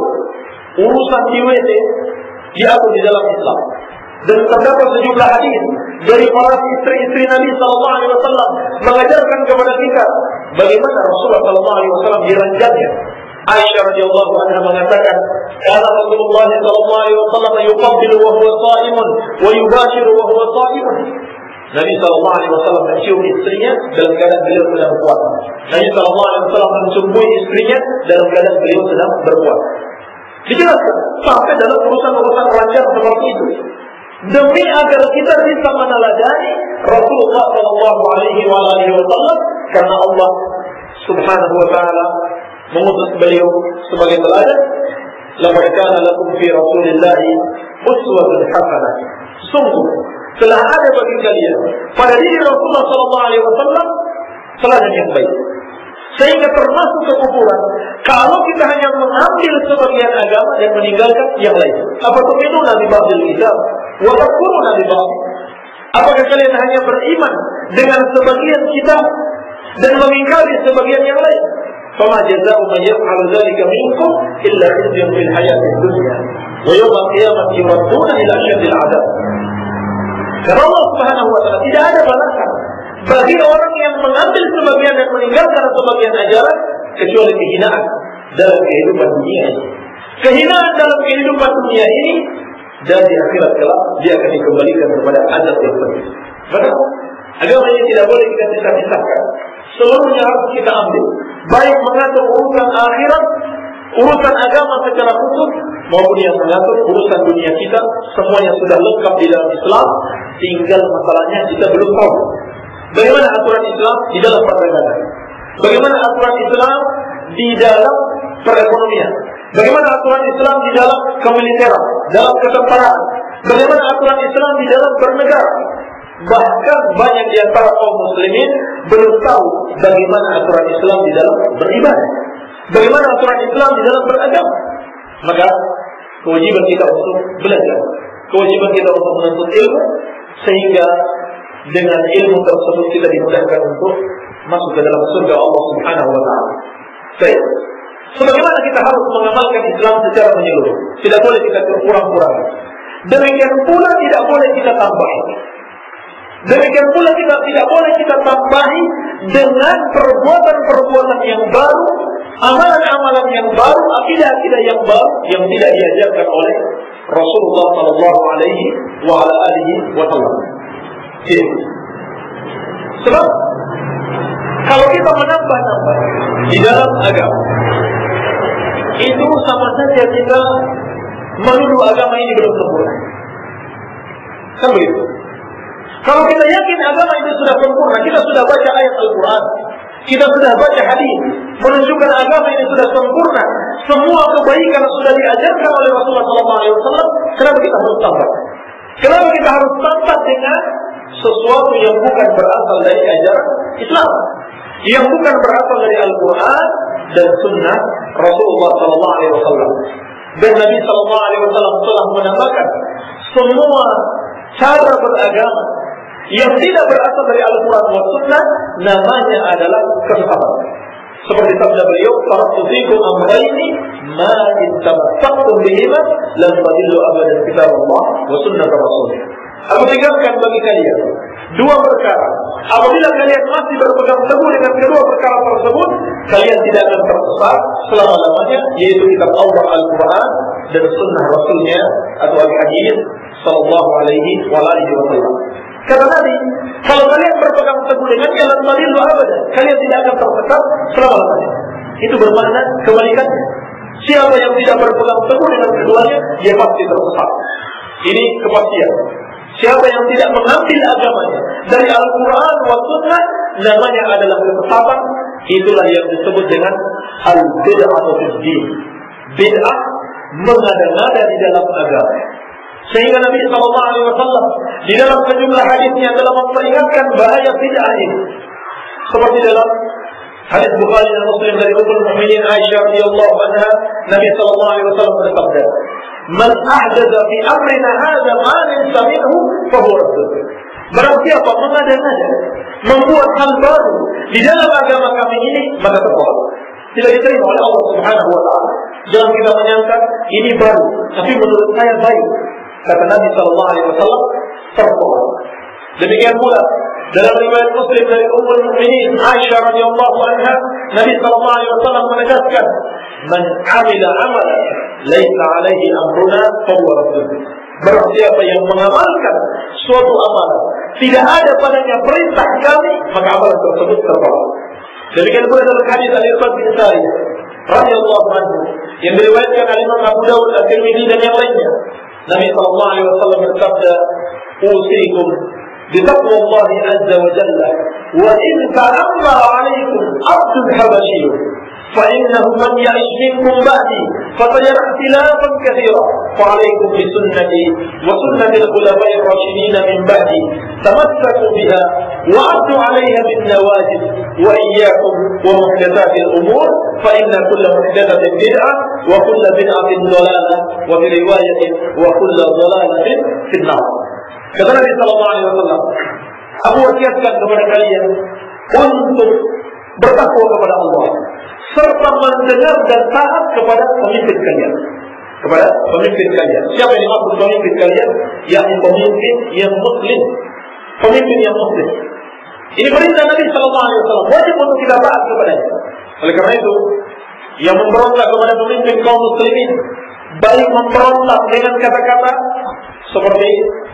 urusan di WC diatur di dalam Islam. Dan terdapat sejumlah hadis dari para istri-istri Nabi Sallallahu Alaihi Wasallam mengajarkan kepada kita bagaimana Rasulullah Sallallahu Alaihi Wasallam diranjangnya. Aisyah radhiyallahu anha mengatakan, "Kana Rasulullah sallallahu alaihi wasallam yuqabbilu wa huwa sha'imun wa yubashiru wa huwa sha'imun." Nabi sallallahu alaihi wasallam mencium istrinya dalam keadaan beliau sedang berpuasa. Nabi sallallahu alaihi wasallam mencumbui istrinya dalam keadaan beliau sedang berpuasa. Dijelaskan sampai dalam urusan-urusan ranjang seperti itu, demi agar kita bisa meneladani Rasulullah sallallahu alaihi wasallam, karena Allah Subhanahu wa taala mengutus beliau sebagai teladan. Laqad kana lakum fi Rasulillahi uswatun hasanah. Sungguh telah ada bagi kalian pada diri Rasulullah sallallahu alaihi wasallam teladan yang baik. Sehingga termasuk kekufuran kalau kita hanya mengambil sebagian agama dan meninggalkan yang lain. Apa tu'minuna bi ba'dil kitab wa takfuruna bi ba'd? Apakah kalian hanya beriman dengan sebagian kitab dan mengingkari sebagian yang lain? فما جزاء من يفعل ذلك منكم إلا خزي في الحياة الدنيا ويوم القيامة يردون إلى أشد العذاب. Karena Allah Subhanahu wa taala tidak ada balasan bagi orang yang mengambil sebagian dan meninggalkan sebagian ajaran kecuali kehinaan dalam kehidupan dunia ini. Kehinaan dalam kehidupan dunia ini, dan di akhirat kelak dia akan dikembalikan kepada azab yang pedih. Maka agama ini tidak boleh kita pisah-pisahkan. Seluruhnya harus kita ambil, baik mengatur urusan akhirat, urusan agama secara khusus, maupun yang mengatur urusan dunia kita. Semuanya sudah lengkap di dalam Islam. Tinggal masalahnya kita belum tahu Bagaimana aturan Islam di dalam perdagangan? Bagaimana aturan Islam di dalam perekonomian? Bagaimana aturan Islam di dalam kemiliteran, dalam ketentaraan? Bagaimana aturan Islam di dalam bernegara? Bahkan banyak di antara kaum muslimin belum tahu bagaimana aturan Islam di dalam beribadah, bagaimana aturan Islam di dalam beragama. Maka kewajiban kita untuk belajar, kewajiban kita untuk menuntut ilmu, sehingga dengan ilmu tersebut kita dimudahkan untuk masuk ke dalam surga Allah Subhanahu wa taala. Baik. Sebagaimana kita harus mengamalkan Islam secara menyeluruh, tidak boleh kita kurang-kurang. Demikian pula tidak boleh kita tambahi. Demikian pula kita tidak boleh kita tambahi dengan perbuatan-perbuatan yang baru, amalan-amalan yang baru, akidah-akidah yang baru yang tidak diajarkan oleh Rasulullah sallallahu alaihi wa ala alihi wasallam. Sebab kalau kita menambah-nambah di dalam agama, itu sama saja kita menuduh agama ini belum sempurna. Kan begitu? Kalau kita yakin agama ini sudah sempurna, kita sudah baca ayat Al-Quran, kita sudah baca hadis menunjukkan agama ini sudah sempurna, semua kebaikan sudah diajarkan oleh Rasulullah SAW. Kenapa kita harus tambah? Kenapa kita harus tambah dengan sesuatu yang bukan berasal dari ajaran Islam, yang bukan berasal dari Al-Quran dan Sunnah Rasulullah SAW? Dan Nabi SAW telah menamakan semua cara beragama yang tidak berasal dari Al-Quran dan Sunnah namanya adalah kesesatan. Seperti sabda beliau, "Taraktu fikum amrayni ma in tamassaktum bihima lan tadillu abadan kitabullah wa sunnah Rasulullah." Aku tinggalkan bagi kalian dua perkara. Apabila kalian masih berpegang teguh dengan kedua perkara tersebut, kalian tidak akan tersesat selama-lamanya, yaitu kitab Allah Al-Quran dan sunnah Rasulnya atau Al-Hadis sallallahu alaihi wasallam. Kata Nabi, kalau kalian berpegang teguh dengannya, lan tadillu abadan, kalian tidak akan tersesat selama-lamanya. Itu bermakna kebalikannya. Siapa yang tidak berpegang teguh dengan keduanya, dia pasti tersesat. Ini kepastian. Siapa yang tidak mengambil agamanya dari Al-Quran wa Sunnah, namanya adalah kesesatan. Itulah yang disebut dengan al-bid'atu fid din. Bid'ah mengada-ngada di dalam agama. Sehingga Nabi SAW di dalam sejumlah hadisnya telah memperingatkan bahaya bid'ah ini. Seperti dalam hadis Bukhari dan Muslim dari Ummul Mukminin Aisyah radhiyallahu anha, Nabi SAW bersabda, "Man ahdatsa fi amrina hadza ma laysa minhu fa huwa radd." Barang siapa mengada-ngada, membuat hal baru di dalam agama kami ini, maka tertolak. Tidak diterima oleh Allah Subhanahu wa taala. Jangan kita menyangka ini baru, tapi menurut saya baik. Kata Nabi SAW, tertolak. Demikian pula dalam riwayat Muslim dari Ummul Mukminin Aisyah radhiyallahu anha, Nabi SAW menegaskan, "Man 'amila 'amalan laisa 'alaihi amruna fa huwa radd." Barang siapa yang mengamalkan suatu amalan tidak ada padanya perintah kami, maka amalan tersebut tertolak. Demikian pula dalam hadis Al-Irbad bin Sariyah radhiyallahu anhu yang diriwayatkan oleh Imam Abu Dawud, At-Tirmidzi dan yang lainnya, Nabi SAW bersabda, "Usikum bitaqwa Allah azza wa jalla, wa in ta'ammara 'alaykum 'abdun habasyiyun, fa innahu man ya'ish minkum ba'di fasayara ikhtilafan katsiran, fa 'alaykum bi sunnati wa sunnati al-khulafa'i ar-rasyidin min ba'di, tamassaku biha wa 'addu 'alayha bin nawajid, wa iyyakum wa muhdatsati al-umur, fa inna kulla muhdatsatin bid'ah wa kulla bid'atin dhalalah, wa bi riwayatin wa kulla dhalalatin fin nar." Kata Nabi SAW, aku wasiatkan kepada kalian untuk bertakwa kepada Allah serta mendengar dan taat kepada pemimpin kalian. Kepada pemimpin kalian. Siapa yang dimaksud pemimpin kalian? Yakni pemimpin yang muslim. Pemimpin yang muslim. Ini perintah Nabi SAW. Wajib untuk kita taat kepadanya. Oleh karena itu, yang memberontak kepada pemimpin kaum muslimin, baik memberontak dengan kata-kata seperti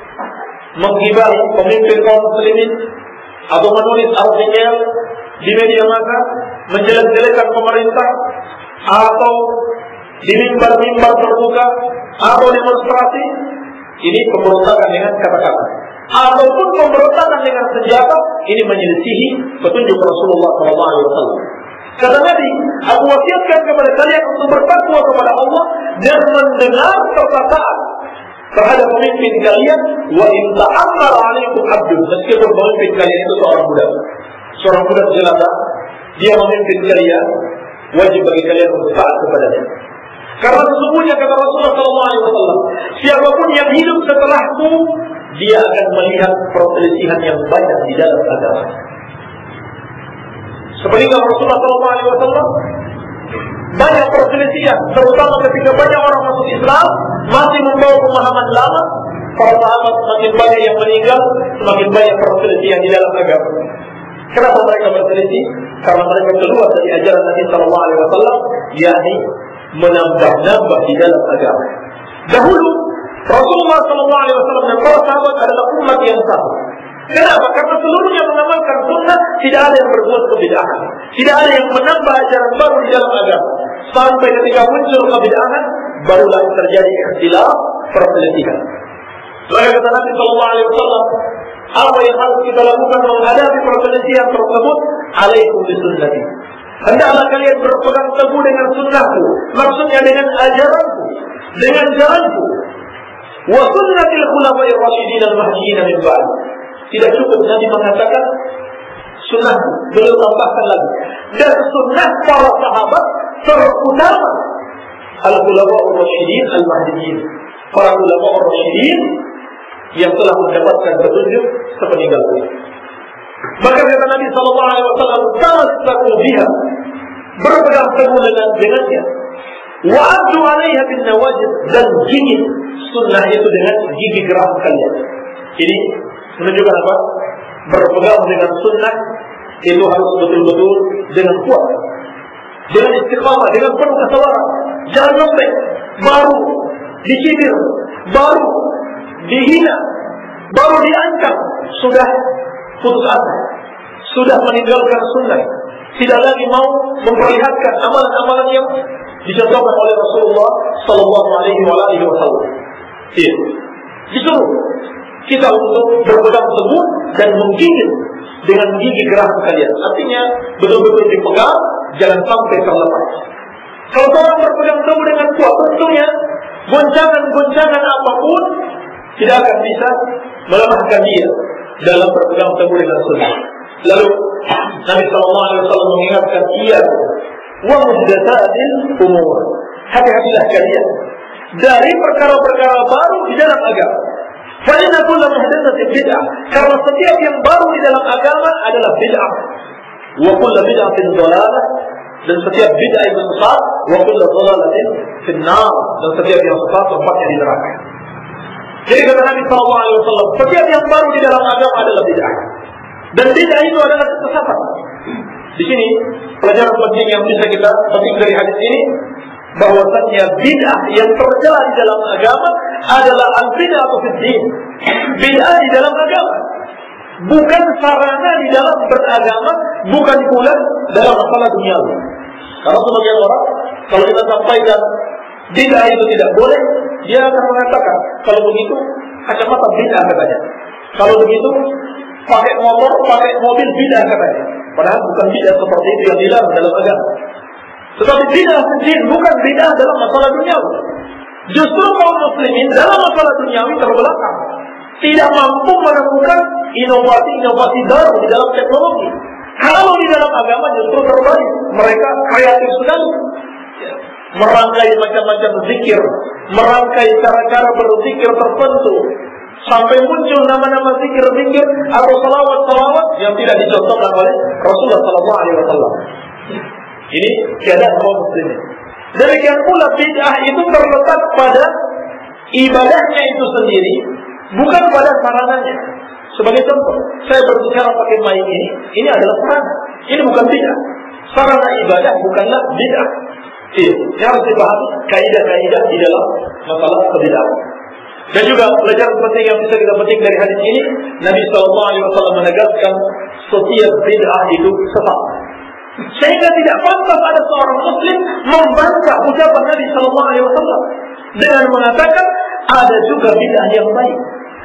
menggibahi pemimpin kaum muslimin, atau menulis artikel di media massa menjelek-jelekan pemerintah, atau di mimbar-mimbar terbuka, atau demonstrasi, ini pemberontakan dengan kata-kata. ataupun pemberontakan dengan senjata, ini menyelisihi petunjuk Rasulullah SAW. Kata Nabi, aku wasiatkan kepada kalian untuk bertakwa kepada Allah dan mendengar perkataan terhadap pemimpin kalian, wa in ta'ammara 'alaikum 'abdun, meskipun pemimpin kalian itu seorang budak jelata, dia memimpin kalian, wajib bagi kalian untuk taat kepadanya. Karena sesungguhnya kata Rasulullah SAW, siapapun yang hidup setelahku, dia akan melihat perselisihan yang banyak di dalam agama. Seperti kata Rasulullah SAW, banyak perselisihan, terutama ketika banyak orang masuk Islam masih membawa pemahaman lama. Para sahabat semakin banyak yang meninggal, semakin banyak perselisihan di dalam agama. Kenapa mereka berselisih? Karena mereka keluar dari ajaran Nabi SAW, yakni menambah-nambah di dalam agama. Dahulu Rasulullah SAW dan para sahabat adalah umat yang satu. Kenapa? Karena seluruhnya mengamalkan sunnah, tidak ada yang berbuat kebid'ahan, tidak ada yang menambah ajaran baru di dalam agama. Sampai ketika muncul kebid'ahan, barulah terjadi ikhtilaf, perselisihan. Maka kata Nabi SAW, apa yang harus kita lakukan menghadapi perselisihan tersebut? Alaikum bisunnati. Hendaklah kalian berpegang teguh dengan sunnahku, maksudnya dengan ajaranku, dengan jalanku. Wa sunnatil khulafa'ir rasyidin al-mahdiyyin min ba'd. Tidak cukup Nabi mengatakan sunnahku, beliau tambahkan lagi, dan sunnah para sahabat terutama al-khulafa'ur rasyidin al-mahdiyyin, para khulafa'ur rasyidin yang telah mendapatkan petunjuk sepeninggalku. Maka kata Nabi SAW, tamassaku biha, berpegang teguh dengannya, wa addu 'alaiha bin nawajid, dan gigit sunnah itu dengan gigi geram kalian. Ini menunjukkan apa? Berpegang dengan sunnah itu harus betul-betul dengan kuat, dengan istiqamah, dengan penuh kesabaran. Jangan sampai baru dicibir, baru dihina, baru diancam, sudah putus asa, sudah meninggalkan sunnah, tidak lagi mau memperlihatkan amalan-amalan yang dicontohkan oleh Rasulullah Sallallahu Alaihi Wasallam. Iya, disuruh kita untuk berpegang teguh dan menggigit dengan gigi geram kalian. Artinya betul-betul dipegang, jangan sampai terlepas. Kalau orang berpegang teguh dengan kuat, tentunya goncangan-goncangan apapun tidak akan bisa melemahkan dia dalam berpegang teguh dengan sunnah. Lalu Nabi SAW mengingatkan ia wa muhdatsatil umur. Hati-hatilah kalian dari perkara-perkara baru di dalam agama. Fa inna kullu muhdatsatin bid'ah. Karena setiap yang baru di dalam agama adalah bid'ah. Wa kullu bid'atin dhalalah, dan setiap bid'ah itu sesat. Wa kullu dhalalatin finnar, dan setiap yang sesat tempatnya di neraka. Jadi kata Nabi SAW, setiap yang baru di dalam agama adalah bid'ah, dan bid'ah itu adalah kesesatan. Di sini pelajaran penting yang bisa kita petik dari hadis ini, bahwasanya bid'ah yang tercela di dalam agama adalah al-bid'ah fi din. Bid'ah di dalam agama, bukan sarana di dalam beragama, bukan pula dalam masalah duniawi. Karena sebagian orang, kalau kita sampaikan bid'ah itu tidak boleh, dia akan mengatakan, kalau begitu kacamata bid'ah katanya, kalau begitu pakai motor, pakai mobil bid'ah katanya. Padahal bukan bid'ah seperti itu yang dilarang dalam agama. Tetapi bid'ah sendiri bukan bid'ah dalam masalah duniawi. Justru kaum muslimin dalam masalah duniawi terbelakang, tidak mampu menemukan inovasi-inovasi baru di dalam teknologi. Kalau di dalam agama justru terbalik, mereka kreatif sekali, merangkai macam-macam zikir, merangkai cara-cara berzikir tertentu, sampai muncul nama-nama zikir-zikir atau salawat-salawat yang tidak dicontohkan oleh Rasulullah SAW. Ini keadaan kaum muslimin. Demikian pula bid'ah itu terletak pada ibadahnya itu sendiri, bukan pada sarananya. Sebagai contoh, saya berbicara pakai mic ini adalah sarana. Ini bukan bid'ah. Sarana ibadah bukanlah bid'ah. Ini harus dipahami kaidah-kaidah di dalam masalah kebid'ahan. Dan juga pelajaran penting yang bisa kita petik dari hadis ini, Nabi SAW menegaskan setiap bid'ah itu sesat. Sehingga tidak pantas ada seorang muslim membantah ucapan Nabi SAW dengan mengatakan ada juga bid'ah yang baik.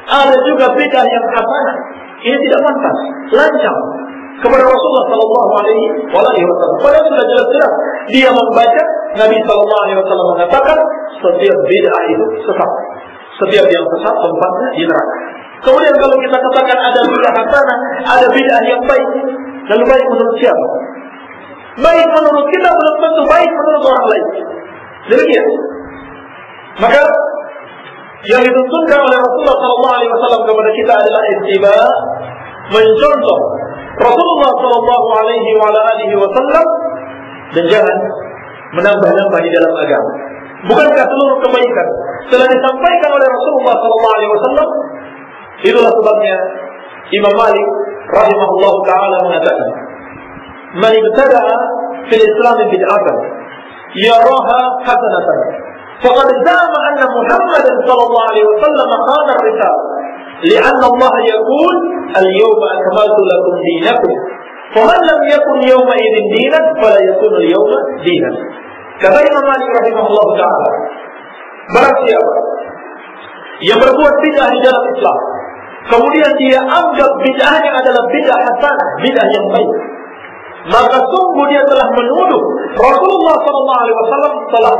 Ada juga bid'ah yang hasanah. Ini tidak pantas, lancang kepada Rasulullah sallallahu alaihi wasallam. Padahal sudah jelas-jelas dia membaca Nabi sallallahu alaihi wasallam mengatakan setiap bid'ah itu sesat. Setiap yang sesat tempatnya di neraka. Kemudian kalau kita katakan ada bid'ah hasanah, ada bid'ah yang baik, lalu baik menurut siapa? Baik menurut kita belum tentu baik menurut orang lain. Demikian. Maka yang dituntunkan oleh Rasulullah sallallahu alaihi wasallam kepada kita adalah ittiba, mencontoh Rasulullah sallallahu alaihi wasallam dan jangan menambah-nambah di dalam agama. Bukankah seluruh kebaikan telah disampaikan oleh Rasulullah sallallahu alaihi wasallam? Itulah sebabnya Imam Malik rahimahullah taala mengatakan, "Man ibtada'a fil Islam bid'atan yaraha hasanatan faqad za'ama anna Muhammadan sallallahu alaihi wasallam khana ar-risalah li'anna Allah yaqul al-yawma akmaltu lakum dinakum faman lam yakun yawma idzin dinan fala yakun al-yawma dinan." Kata Imam Malik rahimahullah taala, barang siapa yang berbuat bid'ah di dalam Islam, kemudian dia anggap bid'ahnya adalah bid'ah hasanah, bid'ah yang baik, maka sungguh dia telah menuduh Rasulullah SAW telah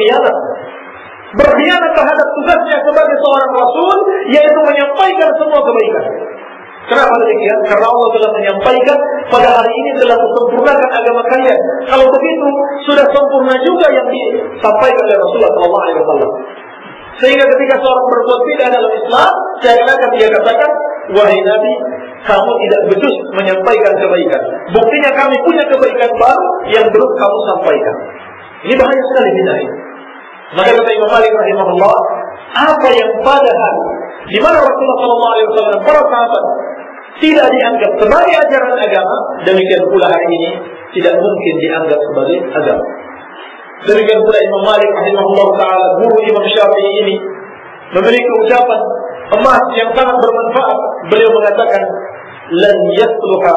berkhianat terhadap tugasnya sebagai seorang Rasul, yaitu menyampaikan semua kebaikan. Kenapa demikian? Karena Allah telah menyampaikan pada hari ini telah disempurnakan agama kalian. Kalau begitu sudah sempurna juga yang disampaikan oleh Rasulullah SAW. Sehingga ketika seorang berbuat bid'ah dalam Islam, saya akan dia katakan, wahai Nabi, kamu tidak becus menyampaikan kebaikan. Buktinya kami punya kebaikan baru yang belum kamu sampaikan. Ini bahaya sekali bid'ah ini. Maka kata Imam Malik rahimahullah, apa yang padahal di mana Rasulullah SAW dan para sahabat tidak dianggap sebagai ajaran agama, demikian pula hari ini tidak mungkin dianggap sebagai agama. Demikian pula Imam Malik rahimahullah taala, guru Imam Syafi'i ini memiliki ucapan emas yang sangat bermanfaat. Beliau mengatakan, "Lan yasluha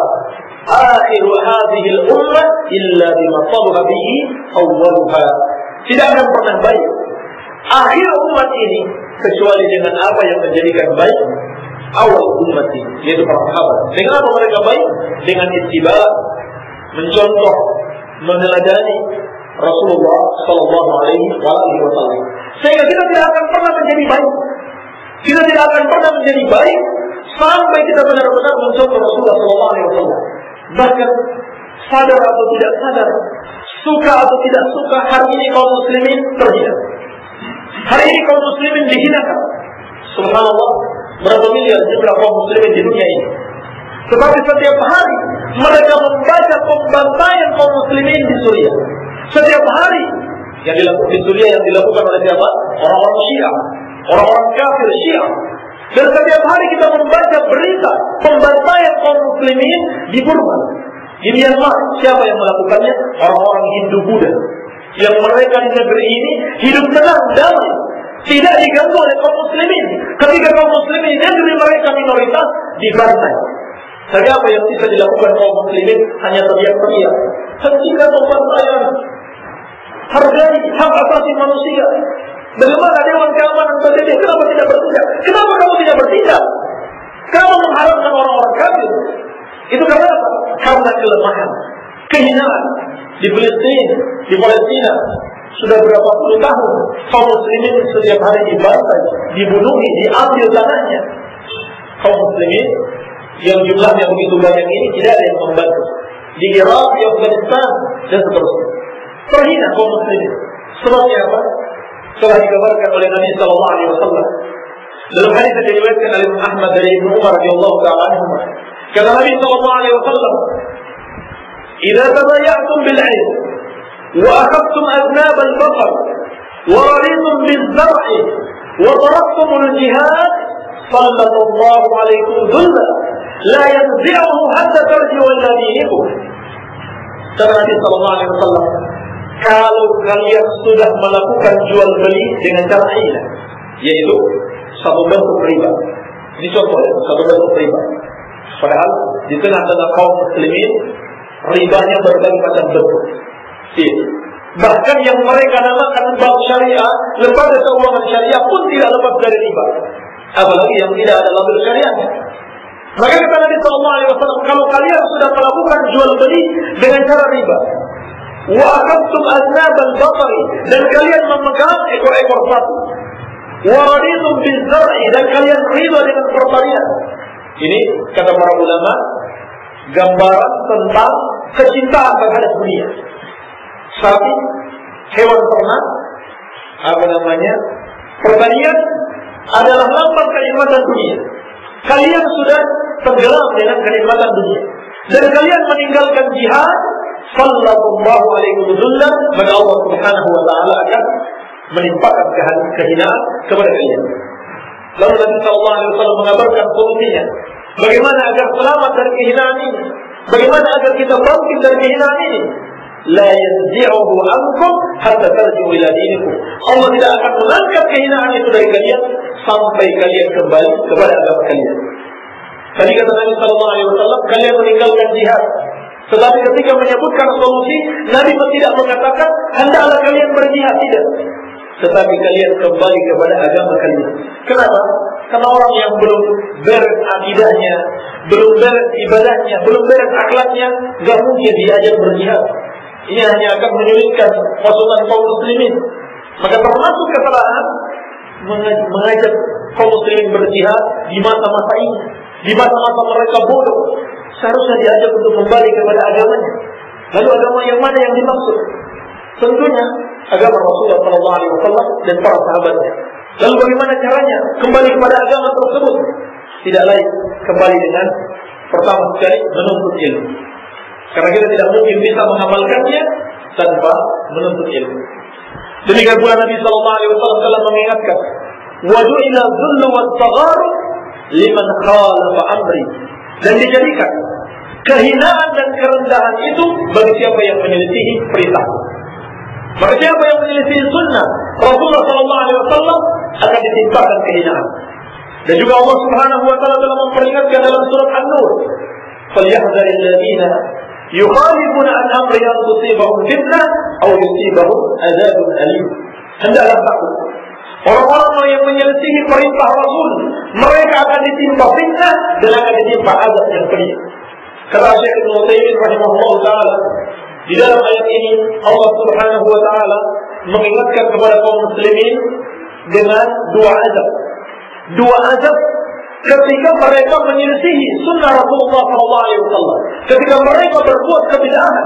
akhiru hadhihi al-ummah illa bima talaha bihi awwaluha." Tidak akan pernah baik akhir umat ini kecuali dengan apa yang menjadikan baik awal umat ini, yaitu para sahabat. Dengan apa mereka baik? Dengan ittiba, mencontoh, meneladani Rasulullah sallallahu alaihi wasallam. Sehingga kita tidak akan pernah menjadi baik. Kita tidak akan pernah menjadi baik sampai kita benar-benar mencontoh Rasulullah sallallahu alaihi wasallam. Bahkan sadar atau tidak sadar, suka atau tidak suka, hari ini kaum muslimin terhina. Hari ini kaum muslimin dihinakan. Subhanallah, berapa miliar jumlah kaum muslimin di dunia ini. Tetapi setiap hari mereka membaca pembantaian kaum muslimin di Suriah. Setiap hari yang dilakukan di Suriah, yang dilakukan oleh siapa? Orang-orang Syiah, orang-orang kafir Syiah. Dan setiap hari kita membaca berita pembantaian kaum muslimin di Burma, di Myanmar. Siapa yang melakukannya? Orang-orang Hindu Buddha, yang mereka di negeri ini hidup tenang, damai, tidak diganggu oleh kaum muslimin. Ketika kaum muslimin di negeri mereka minoritas, dibantai. Tapi apa yang bisa dilakukan kaum muslimin? Hanya teriak-teriak, hentikan pembantaian, hargai hak asasi manusia. Bagaimana Dewan Keamanan PBB? Kenapa tidak bertindak? Kenapa kamu tidak bertindak? Kamu mengharapkan orang-orang kafir. Itu karena apa? Karena kelemahan, kehinaan. Di Palestina sudah berapa puluh tahun kaum muslimin setiap hari dibantai, dibunuhi, diambil tanahnya. Kaum muslimin yang jumlahnya begitu banyak ini tidak ada yang membantu. Di Irak, di Afghanistan dan seterusnya terhina kaum muslimin. Sebabnya apa? Telah dikabarkan oleh Nabi sallallahu alaihi wasallam dalam hadis yang diriwayatkan oleh Ahmad dari Ibnu Umar radhiyallahu ta'ala anhu. Kata Nabi sallallahu alaihi wasallam, "Idza tabaya'tum bil 'ayn wa akhadtum adnab al-baqar wa raditum biz-zar'i wa taraktum al-jihad sallallahu alaikum dhulla la yanzi'uhu hatta tarji'u ila dinikum." Kata Nabi sallallahu alaihi wasallam, kalau kalian sudah melakukan jual beli dengan cara hina, yaitu satu bentuk riba. Ini contohnya, satu bentuk riba. Padahal di tengah-tengah kaum muslimin ribanya berbagai macam bentuk. Bahkan yang mereka namakan bank syariah, lembaga keuangan syariah pun tidak lepas dari riba. apalagi yang tidak ada label syariatnya. Maka kata Nabi sallallahu alaihi wasallam, kalau kalian sudah melakukan jual beli dengan cara riba, wa akhadtum aznabal baqari, dan kalian memegang ekor-ekor sapi, wa raditum bizar'i, dan kalian ridha dengan pertanian. Ini kata para ulama gambaran tentang kecintaan terhadap dunia. Sapi, hewan ternak, pertanian adalah lambang kenikmatan dunia. Kalian sudah tenggelam dengan kenikmatan dunia, dan kalian meninggalkan jihad, sallallahu alaihi wasallam, maka Allah Subhanahu wa taala akan menimpakan kehinaan kepada kalian. Lalu Nabi sallallahu alaihi wasallam mengabarkan solusinya. Bagaimana agar selamat dari kehinaan ini? Bagaimana agar kita bangkit dari kehinaan ini? La yanzi'uhu ankum hatta tarji'u ila dinikum. Allah tidak akan mengangkat kehinaan itu dari kalian sampai kalian kembali kepada agama kalian. Tadi kata Nabi sallallahu alaihi wasallam, kalian meninggalkan jihad. Tetapi ketika menyebutkan solusi, Nabi tidak mengatakan hendaklah kalian berjihad, tidak. Tetapi kalian kembali kepada agama kalian. Kenapa? Karena orang yang belum beres akidahnya, belum beres ibadahnya, belum beres akhlaknya, gak mungkin diajak berjihad. Ini hanya akan menyulitkan pasukan kaum muslimin. Maka termasuk kesalahan mengajak kaum muslimin berjihad di masa-masa ini, di masa-masa mereka bodoh. Seharusnya diajak untuk kembali kepada agamanya. Lalu agama yang mana yang dimaksud? Tentunya agama Rasulullah SAW dan para sahabatnya. Lalu bagaimana caranya kembali kepada agama tersebut? Tidak lain kembali dengan pertama sekali menuntut ilmu. Karena kita tidak mungkin bisa mengamalkannya tanpa menuntut ilmu. Demikian pula Nabi SAW telah mengingatkan, waju'ila dhullu wat-tagharu liman khalafa amri, dan dijadikan kehinaan dan kerendahan itu bagi siapa yang menyelisihi perintah. Maka siapa yang menyelisihi sunnah Rasulullah SAW akan ditimpakan kehinaan. Dan juga Allah Subhanahu wa taala telah memperingatkan dalam surat An-Nur, "Falyahdharil ladzina yukhalifuna an amri an tusibahum fitnah aw yusibahum adzabun alim." Hendaklah takut orang-orang yang menyelisihi perintah Rasul, mereka akan ditimpa fitnah dan akan ditimpa azab yang pedih. Kata Syekh Ibnu Utsaimin rahimahullah taala, di dalam ayat ini Allah Subhanahu wa taala mengingatkan kepada kaum muslimin dengan dua azab. Dua azab ketika mereka menyelisihi sunnah Rasulullah SAW, ketika mereka berbuat kebid'ahan.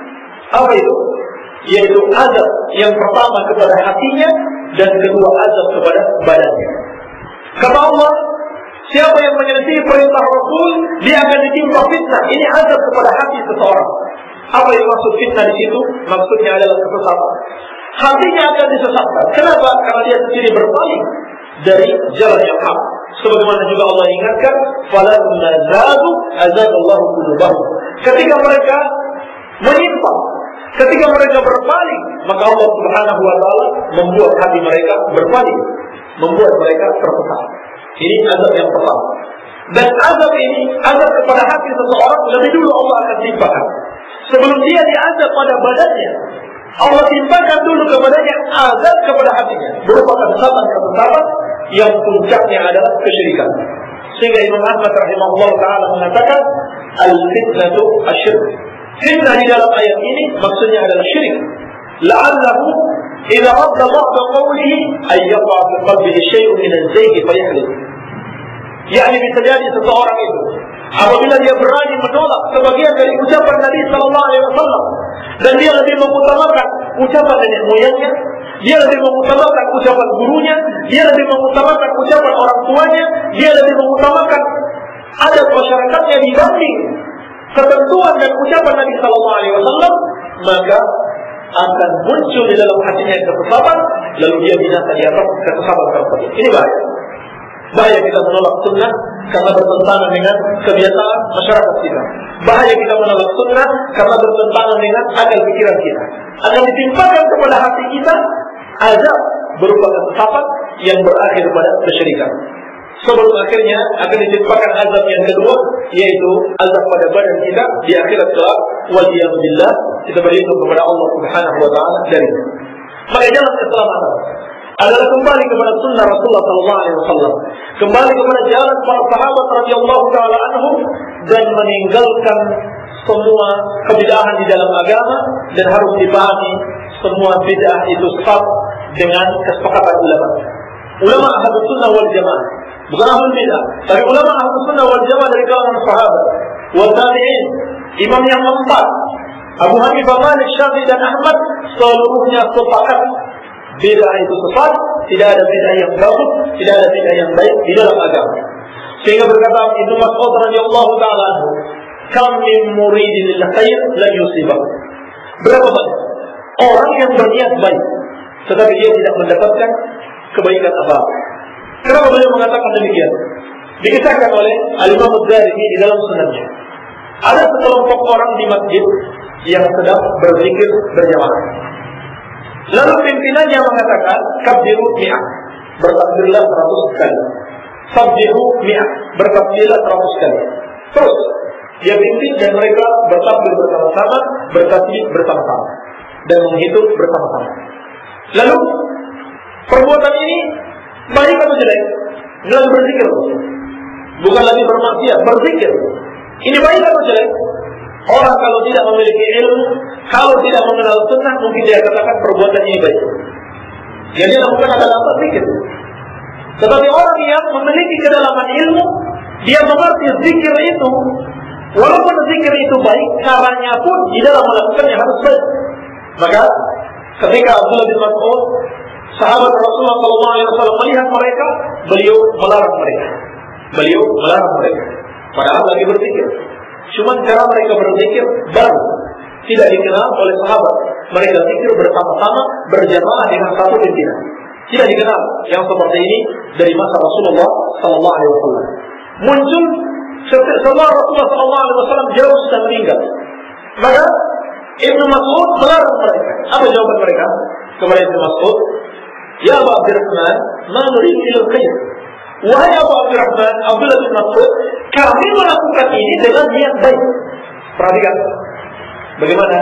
Apa itu? Yaitu azab yang pertama kepada hatinya dan kedua azab kepada badannya. Kata Allah, siapa yang menyelisihi perintah Rasul, dia akan ditimpa fitnah. Ini azab kepada hati seseorang. Apa yang maksud fitnah di situ? Maksudnya adalah kesesatan. Hatinya akan disesatkan. Kenapa? Karena dia sendiri berpaling dari jalan yang hak. Sebagaimana juga Allah ingatkan, falamma zadu azadallahu qulubahum. Ketika mereka menyimpang, ketika mereka berpaling, maka Allah Subhanahu wa taala membuat hati mereka berpaling, membuat mereka tersesat. Ini azab yang pertama. Dan azab ini, azab kepada hati seseorang, lebih dulu Allah akan timpakan. Sebelum dia diazab pada badannya, Allah timpakan dulu kepadanya azab kepada hatinya, berupa kesesatan yang puncaknya adalah kesyirikan. Sehingga Imam Ahmad rahimahullah ta'ala mengatakan, al-fitnatu asyirk. Fitnah di dalam ayat ini maksudnya adalah syirik. La'allahu idza radda ba'da qawlihi ay yaqa fi qalbihi syai'un min az-zayg fayahlil. Yakni bisa jadi seseorang itu apabila dia berani menolak sebagian dari ucapan Nabi sallallahu alaihi wasallam, dan dia lebih mengutamakan ucapan nenek moyangnya, dia lebih mengutamakan ucapan gurunya, dia lebih mengutamakan ucapan orang tuanya, dia lebih mengutamakan adat masyarakatnya dibanding ketentuan dan ucapan Nabi sallallahu alaihi wasallam, maka akan muncul di dalam hatinya kesesatan, lalu dia binasa di atas kesesatan tersebut. Ini bahaya. Bahaya kita menolak sunnah karena bertentangan dengan kebiasaan masyarakat kita. Bahaya kita menolak sunnah karena bertentangan dengan akal pikiran kita. Akan ditimpakan kepada hati kita azab berupa kesesatan yang berakhir pada kesyirikan. Sebelum akhirnya akan ditimpakan azab yang kedua, yaitu azab pada badan kita di akhirat kelak. Waliyahudillah, kita berlindung kepada Allah Subhanahu wa taala darinya. Maka jalan keselamatan adalah kembali kepada sunnah Rasulullah SAW. kembali kepada jalan para sahabat radhiyallahu taala anhum, dan meninggalkan semua kebid'ahan di dalam agama. Dan harus dipahami semua bid'ah itu sesat dengan kesepakatan ulama. Ulama Ahlus Sunnah wal Jamaah, bukan ahlul bid'ah, tapi ulama Ahlus Sunnah wal Jamaah dari kalangan sahabat wal tabi'in, imam yang keempat Abu Hanifah, Malik, Syafi'i dan Ahmad, seluruhnya sepakat bid'ah itu sesat. Tidak ada bid'ah yang bagus, tidak ada bid'ah yang baik di dalam agama. Sehingga berkata Ibnu Mas'ud radhiyallahu taala anhu, "Kam min muridin lil khair la yusibah." Berapa banyak orang yang berniat baik tetapi dia tidak mendapatkan kebaikan apa-apa. Kenapa beliau mengatakan demikian? Dikisahkan oleh Al-Imam Az-Zarimi di dalam sunannya. Ada sekelompok orang di masjid yang sedang berzikir berjamaah. Lalu pimpinannya mengatakan, "Kabbiru mi'ah." Bertakbirlah 100 kali. "Sabbihu mi'ah." Bertakbirlah 100 kali. Terus dia pimpin dan mereka bertakbir bersama-sama, bertasbih bersama-sama, dan menghitung bersama-sama. Lalu perbuatan ini baik atau jelek? Dalam berzikir, bukan lagi bermaksiat, berzikir. Ini baik atau jelek? Orang kalau tidak memiliki ilmu, kalau tidak mengenal sunnah, mungkin dia katakan perbuatan ini baik. Yang dia lakukan adalah berzikir. Tetapi orang yang memiliki kedalaman ilmu, dia mengerti zikir itu, walaupun zikir itu baik, caranya pun di dalam melakukannya harus baik. Maka ketika Abdullah bin Mas'ud, sahabat Rasulullah SAW, melihat mereka, beliau melarang mereka. Beliau melarang mereka. Padahal lagi berzikir. Cuma cara mereka berzikir baru tidak dikenal oleh sahabat. Mereka zikir bersama-sama, berjamaah dengan satu pimpinan. Tidak dikenal yang seperti ini dari masa Rasulullah SAW. Muncul setelah Rasulullah SAW jauh sudah meninggal. Maka Ibnu Mas'ud melarang mereka. Apa jawaban mereka kepada Ibnu Mas'ud? "Ya Abu Abdurrahman, ma nurid ilal khair." Wahai Abu Abdurrahman, Abdullah bin Mas'ud, kami melakukan ini dengan niat baik. Perhatikan bagaimana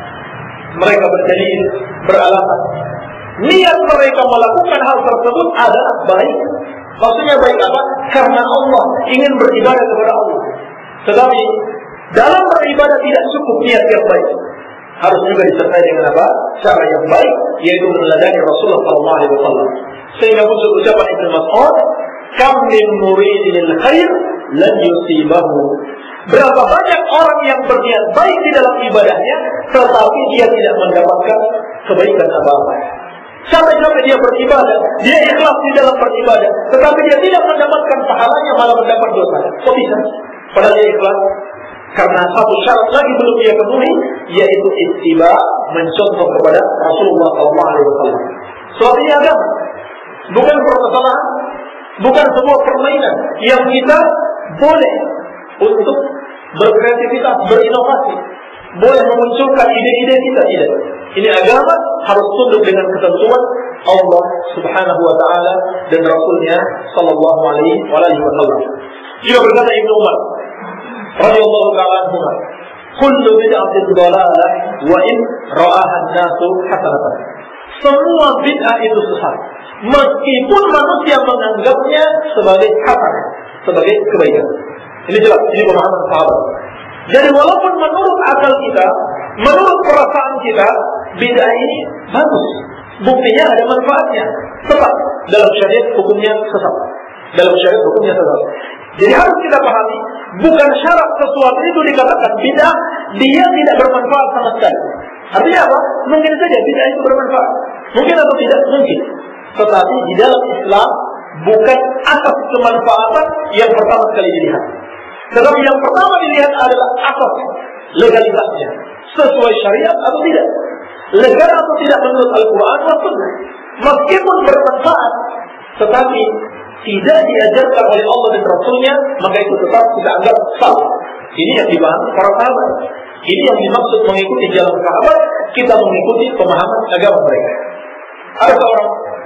mereka berdalil, beralasan. Niat mereka melakukan hal tersebut adalah baik. Maksudnya baik apa? Karena Allah ingin beribadah kepada Allah. Tetapi dalam beribadah tidak cukup niat yang baik, harus juga disertai dengan apa? Cara yang baik, yaitu meneladani Rasulullah SAW. Sehingga muncul ucapan Ibnu Mas'ud, "Kam min muridin khair lan yusibahu." Berapa banyak orang yang berniat baik di dalam ibadahnya, tetapi dia tidak mendapatkan kebaikan apa-apa. Sampai-sampai dia beribadah, dia ikhlas di dalam beribadah, tetapi dia tidak mendapatkan pahalanya, malah mendapat dosa. Kok bisa? Padahal dia ikhlas. Karena satu syarat lagi belum dia penuhi, yaitu ittiba, mencontoh kepada Rasulullah SAW. Suatu agama, bukan permasalahan, bukan sebuah permainan yang kita boleh untuk berkreativitas, berinovasi, boleh memunculkan ide-ide kita. Tidak. Ini agama harus tunduk dengan ketentuan Allah Subhanahu wa taala dan Rasulnya sallallahu alaihi wasallam. Juga berkata Ibnu Umar radhiyallahu ta'ala anhu, "Kullu bid'atin dhalalah wa in ra'aha an-nasu hasanatan." Semua bid'ah itu sesat, meskipun manusia menganggapnya sebagai hasanah, sebagai kebaikan. Ini jelas, ini pemahaman sahabat. Jadi walaupun menurut akal kita, menurut perasaan kita, bid'ah ini bagus, buktinya ada manfaatnya, tepat. Dalam syariat hukumnya sesat. Dalam syariat hukumnya sesat. Jadi harus kita pahami, bukan syarat sesuatu itu dikatakan bid'ah, dia tidak bermanfaat sama sekali. Artinya apa? Mungkin saja bid'ah itu bermanfaat, mungkin atau tidak, mungkin. Tetapi di dalam Islam bukan asas kemanfaatan yang pertama sekali dilihat. Tetapi yang pertama dilihat adalah asas legalitasnya, sesuai syariat atau tidak, legal atau tidak menurut Al-Quran dan Sunnah. Meskipun bermanfaat, tetapi tidak diajarkan oleh Allah dan Rasulnya, maka itu tetap kita anggap salah. Ini yang dibahas para sahabat. Ini yang dimaksud mengikuti jalan sahabat, kita mengikuti pemahaman agama mereka. Ada seorang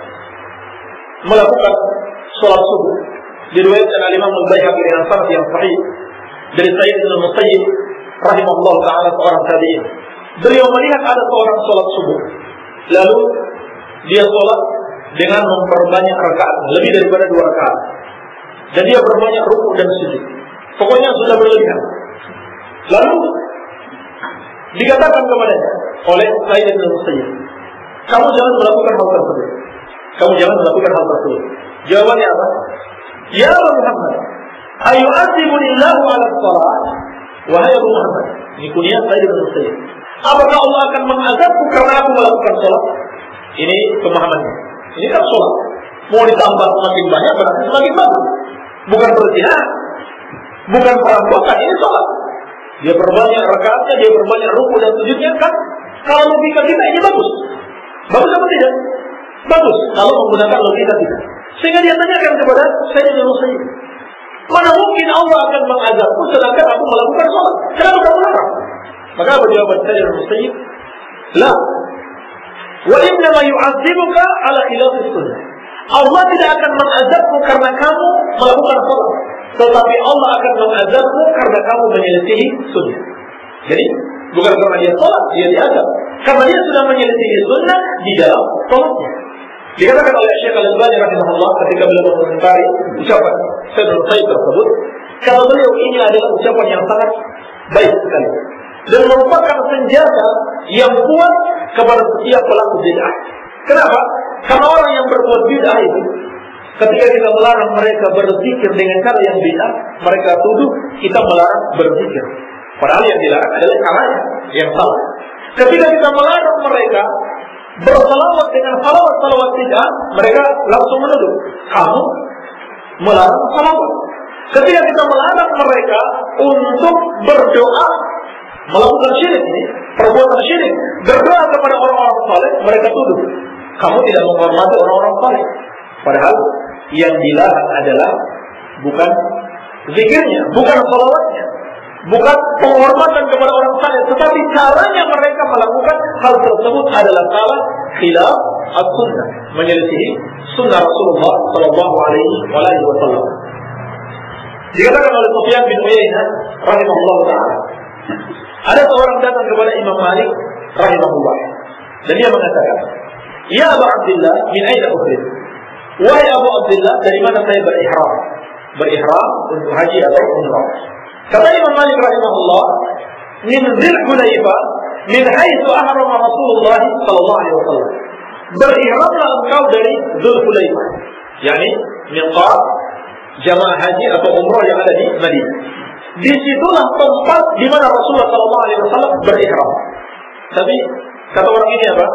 melakukan sholat subuh, diriwayatkan oleh Imam Al-Baihaqi dengan sanad yang sahih dari Sa'id bin Musayyib rahimahullah ta'ala, seorang tabi'in. Beliau melihat ada seorang sholat subuh, lalu dia sholat dengan memperbanyak rakaat, lebih daripada 2 rakaat. dan dia berbanyak rukuk dan sujud. Pokoknya sudah berlebihan. Lalu dikatakan kepadanya oleh Sa'id bin Musayyib, kamu jangan melakukan hal tersebut. Kamu jangan melakukan hal tersebut. Jawabannya apa? Ya Muhammad, ayu'adzibunillahu 'ala shalah? Wahai Abu Muhammad, ini kunyah Sa'id bin Musayyib. Apakah Allah akan mengazabku karena aku melakukan salat? Ini pemahamannya. Ini kan salat. Mau ditambah semakin banyak berarti semakin bagus. Bukan berzihar, bukan perampokan, ini salat. Dia perbanyak rakaatnya, dia perbanyak rukuk dan sujudnya kan? Kalau logika kita ini bagus. Bagus apa tidak? Bagus kalau menggunakan logika kita. Sehingga dia tanyakan kepada Sayyid bin Musayyib, mana mungkin Allah akan mengazabku sedangkan aku melakukan salat? Kenapa kamu larang? Maka apa jawaban Sayyid bin Musayyib? La. Wa innama yu'adzibuka ala khilafis sunnah. Allah tidak akan mengazabmu karena kamu melakukan salat, tetapi Allah akan mengazabmu karena kamu menyelisihi sunnah. Jadi bukan karena dia salat, dia diazab karena dia sudah menyelisihi sunnah di dalam salatnya. Dikatakan oleh Syekh Al-Albani rahimahullah ketika beliau mengomentari ucapan Sayyid bin Musayyib tersebut, kata beliau ini adalah ucapan yang sangat baik sekali dan merupakan senjata yang kuat kepada setiap pelaku bid'ah. Kenapa? Karena orang yang berbuat bid'ah itu, ketika kita melarang mereka berzikir dengan cara yang bid'ah, mereka tuduh kita melarang berzikir. Padahal yang dilarang adalah caranya yang salah. Ketika kita melarang mereka bersalawat dengan salawat bid'ah, mereka langsung menuduh kamu melarang salawat. Ketika kita melarang mereka untuk berdoa melakukan syirik ini, perbuatan syirik, berdoa kepada orang-orang saleh, mereka tuduh kamu tidak menghormati orang-orang saleh. Padahal yang dilarang adalah bukan zikirnya, bukan salawatnya, bukan penghormatan kepada orang saleh, tetapi caranya mereka melakukan hal tersebut adalah salah, khilaf as-sunnah, menyelisihi sunnah Rasulullah sallallahu alaihi wasallam. Dikatakan oleh Sufyan bin Uyainah rahimahullah taala, ada seorang datang kepada Imam Malik rahimahullah dan dia mengatakan, ya Abu Abdullah, min aina uhrim? Wahai Abu Abdullah, dari mana saya berihram? Berihram untuk haji atau umrah? Kata Imam Malik rahimahullah, min Dzul Hulaifah, min haitsu ahrama Rasulullah sallallahu alaihi wasallam. Berihramlah engkau dari Dzul Hulaifah, yakni miqat jamaah haji atau umrah yang ada di Madinah. Disitulah tempat di mana Rasulullah sallallahu alaihi wasallam berihram. Tapi kata orang ini apa?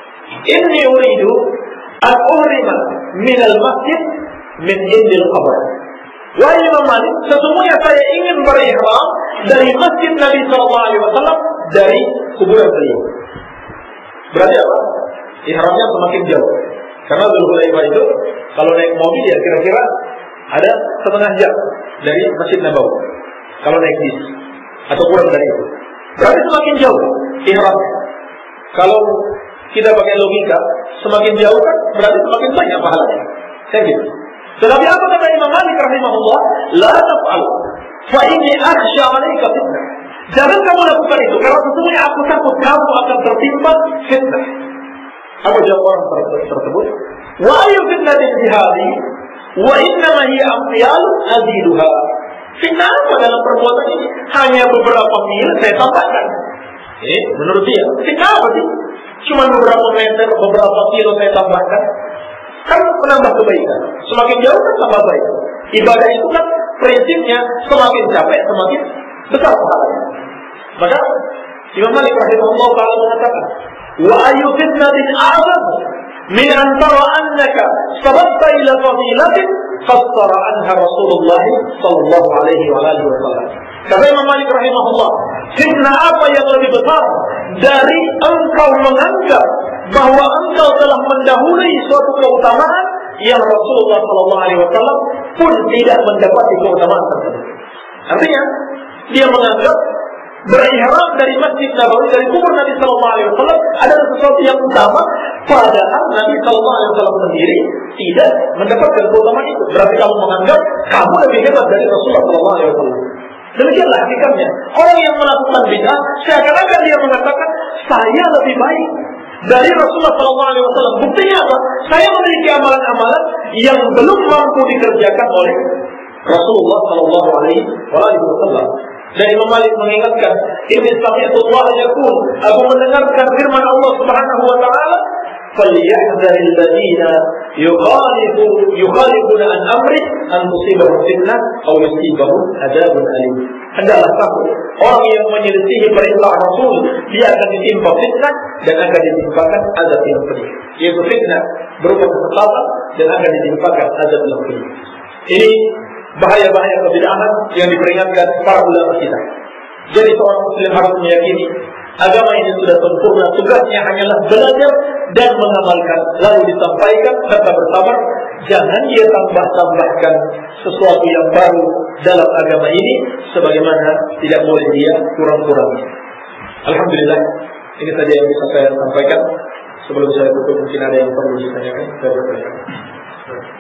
Inni uridu an uhrima min al-masjid min indil qabr. Wahai Imam Malik, sesungguhnya saya ingin berihram dari masjid Nabi sallallahu alaihi wasallam, dari kuburan beliau. Berarti apa? Ihramnya semakin jauh. Karena Dzul Hulaifah itu kalau naik mobil ya kira-kira ada setengah jam dari Masjid Nabawi. Kalau naik bis atau kurang dari itu, berarti semakin jauh ihramnya. Kalau kita pakai logika, semakin jauh kan berarti semakin banyak pahalanya. Kayak gitu. Tetapi apa kata Imam Malik rahimahullah? La taf'al, fa inni akhsha 'alaika fitnah. Jangan kamu lakukan itu karena sesungguhnya aku takut kamu akan tertimpa fitnah. Apa jawab orang tersebut? Wa ayu fitnatin bihadhi wa innama hiya amthal aziduha. Fitnah apa dalam perbuatan ini? Hanya beberapa mil saya tambahkan. Ini menurut dia, fitnah apa sih? Cuma beberapa meter, beberapa kilo saya tambahkan. Kan menambah kebaikan. Semakin jauh kan tambah baik. Ibadah itu kan prinsipnya semakin capek semakin besar pahalanya. Maka Imam Malik rahimahullah taala mengatakan, wa ayu fitnatin a'zam min an tara annaka sabaqta ila fadilatin fassara anha Rasulullah sallallahu alaihi wasallam. Kata Imam Malik rahimahullah, fitnah apa yang lebih besar dari engkau menganggap bahwa engkau telah mendahului suatu keutamaan yang Rasulullah sallallahu alaihi wasallam pun tidak mendapati keutamaan tersebut. Artinya, dia menganggap berihram dari Masjid Nabawi, dari kubur Nabi sallallahu alaihi wasallam adalah sesuatu yang utama, padahal Nabi sallallahu alaihi wasallam sendiri tidak mendapatkan keutamaan itu. Berarti kamu menganggap kamu lebih hebat dari Rasulullah sallallahu alaihi wasallam. Demikianlah hakikatnya. Orang yang melakukan bid'ah seakan-akan dia mengatakan saya lebih baik dari Rasulullah SAW. Buktinya apa? Saya memiliki amalan-amalan yang belum mampu dikerjakan oleh Rasulullah sallallahu alaihi wasallam. Dan Imam Malik mengingatkan, "Inni sami'tu Allah yaqul," aku mendengarkan firman Allah Subhanahu wa taala, "Falyahdharil ladzina yukhalifuna an amri an tusibahum fitnah aw yusibahum adzabun alim." Hendaklah takut orang yang menyelisihi perintah Rasul, dia akan ditimpa fitnah dan akan ditimpakan azab yang pedih. Yaitu fitnah berupa kesesatan dan akan ditimpakan azab yang pedih. Ini bahaya-bahaya kebid'ahan yang diperingatkan para ulama kita. Jadi seorang muslim harus meyakini agama ini sudah sempurna, tugasnya hanyalah belajar dan mengamalkan, lalu disampaikan serta bersabar. Jangan dia tambah-tambahkan sesuatu yang baru dalam agama ini, sebagaimana tidak boleh dia kurang-kurangi. Alhamdulillah, ini saja yang bisa saya sampaikan. Sebelum saya tutup, mungkin ada yang perlu ditanyakan. Saya berterima kasih.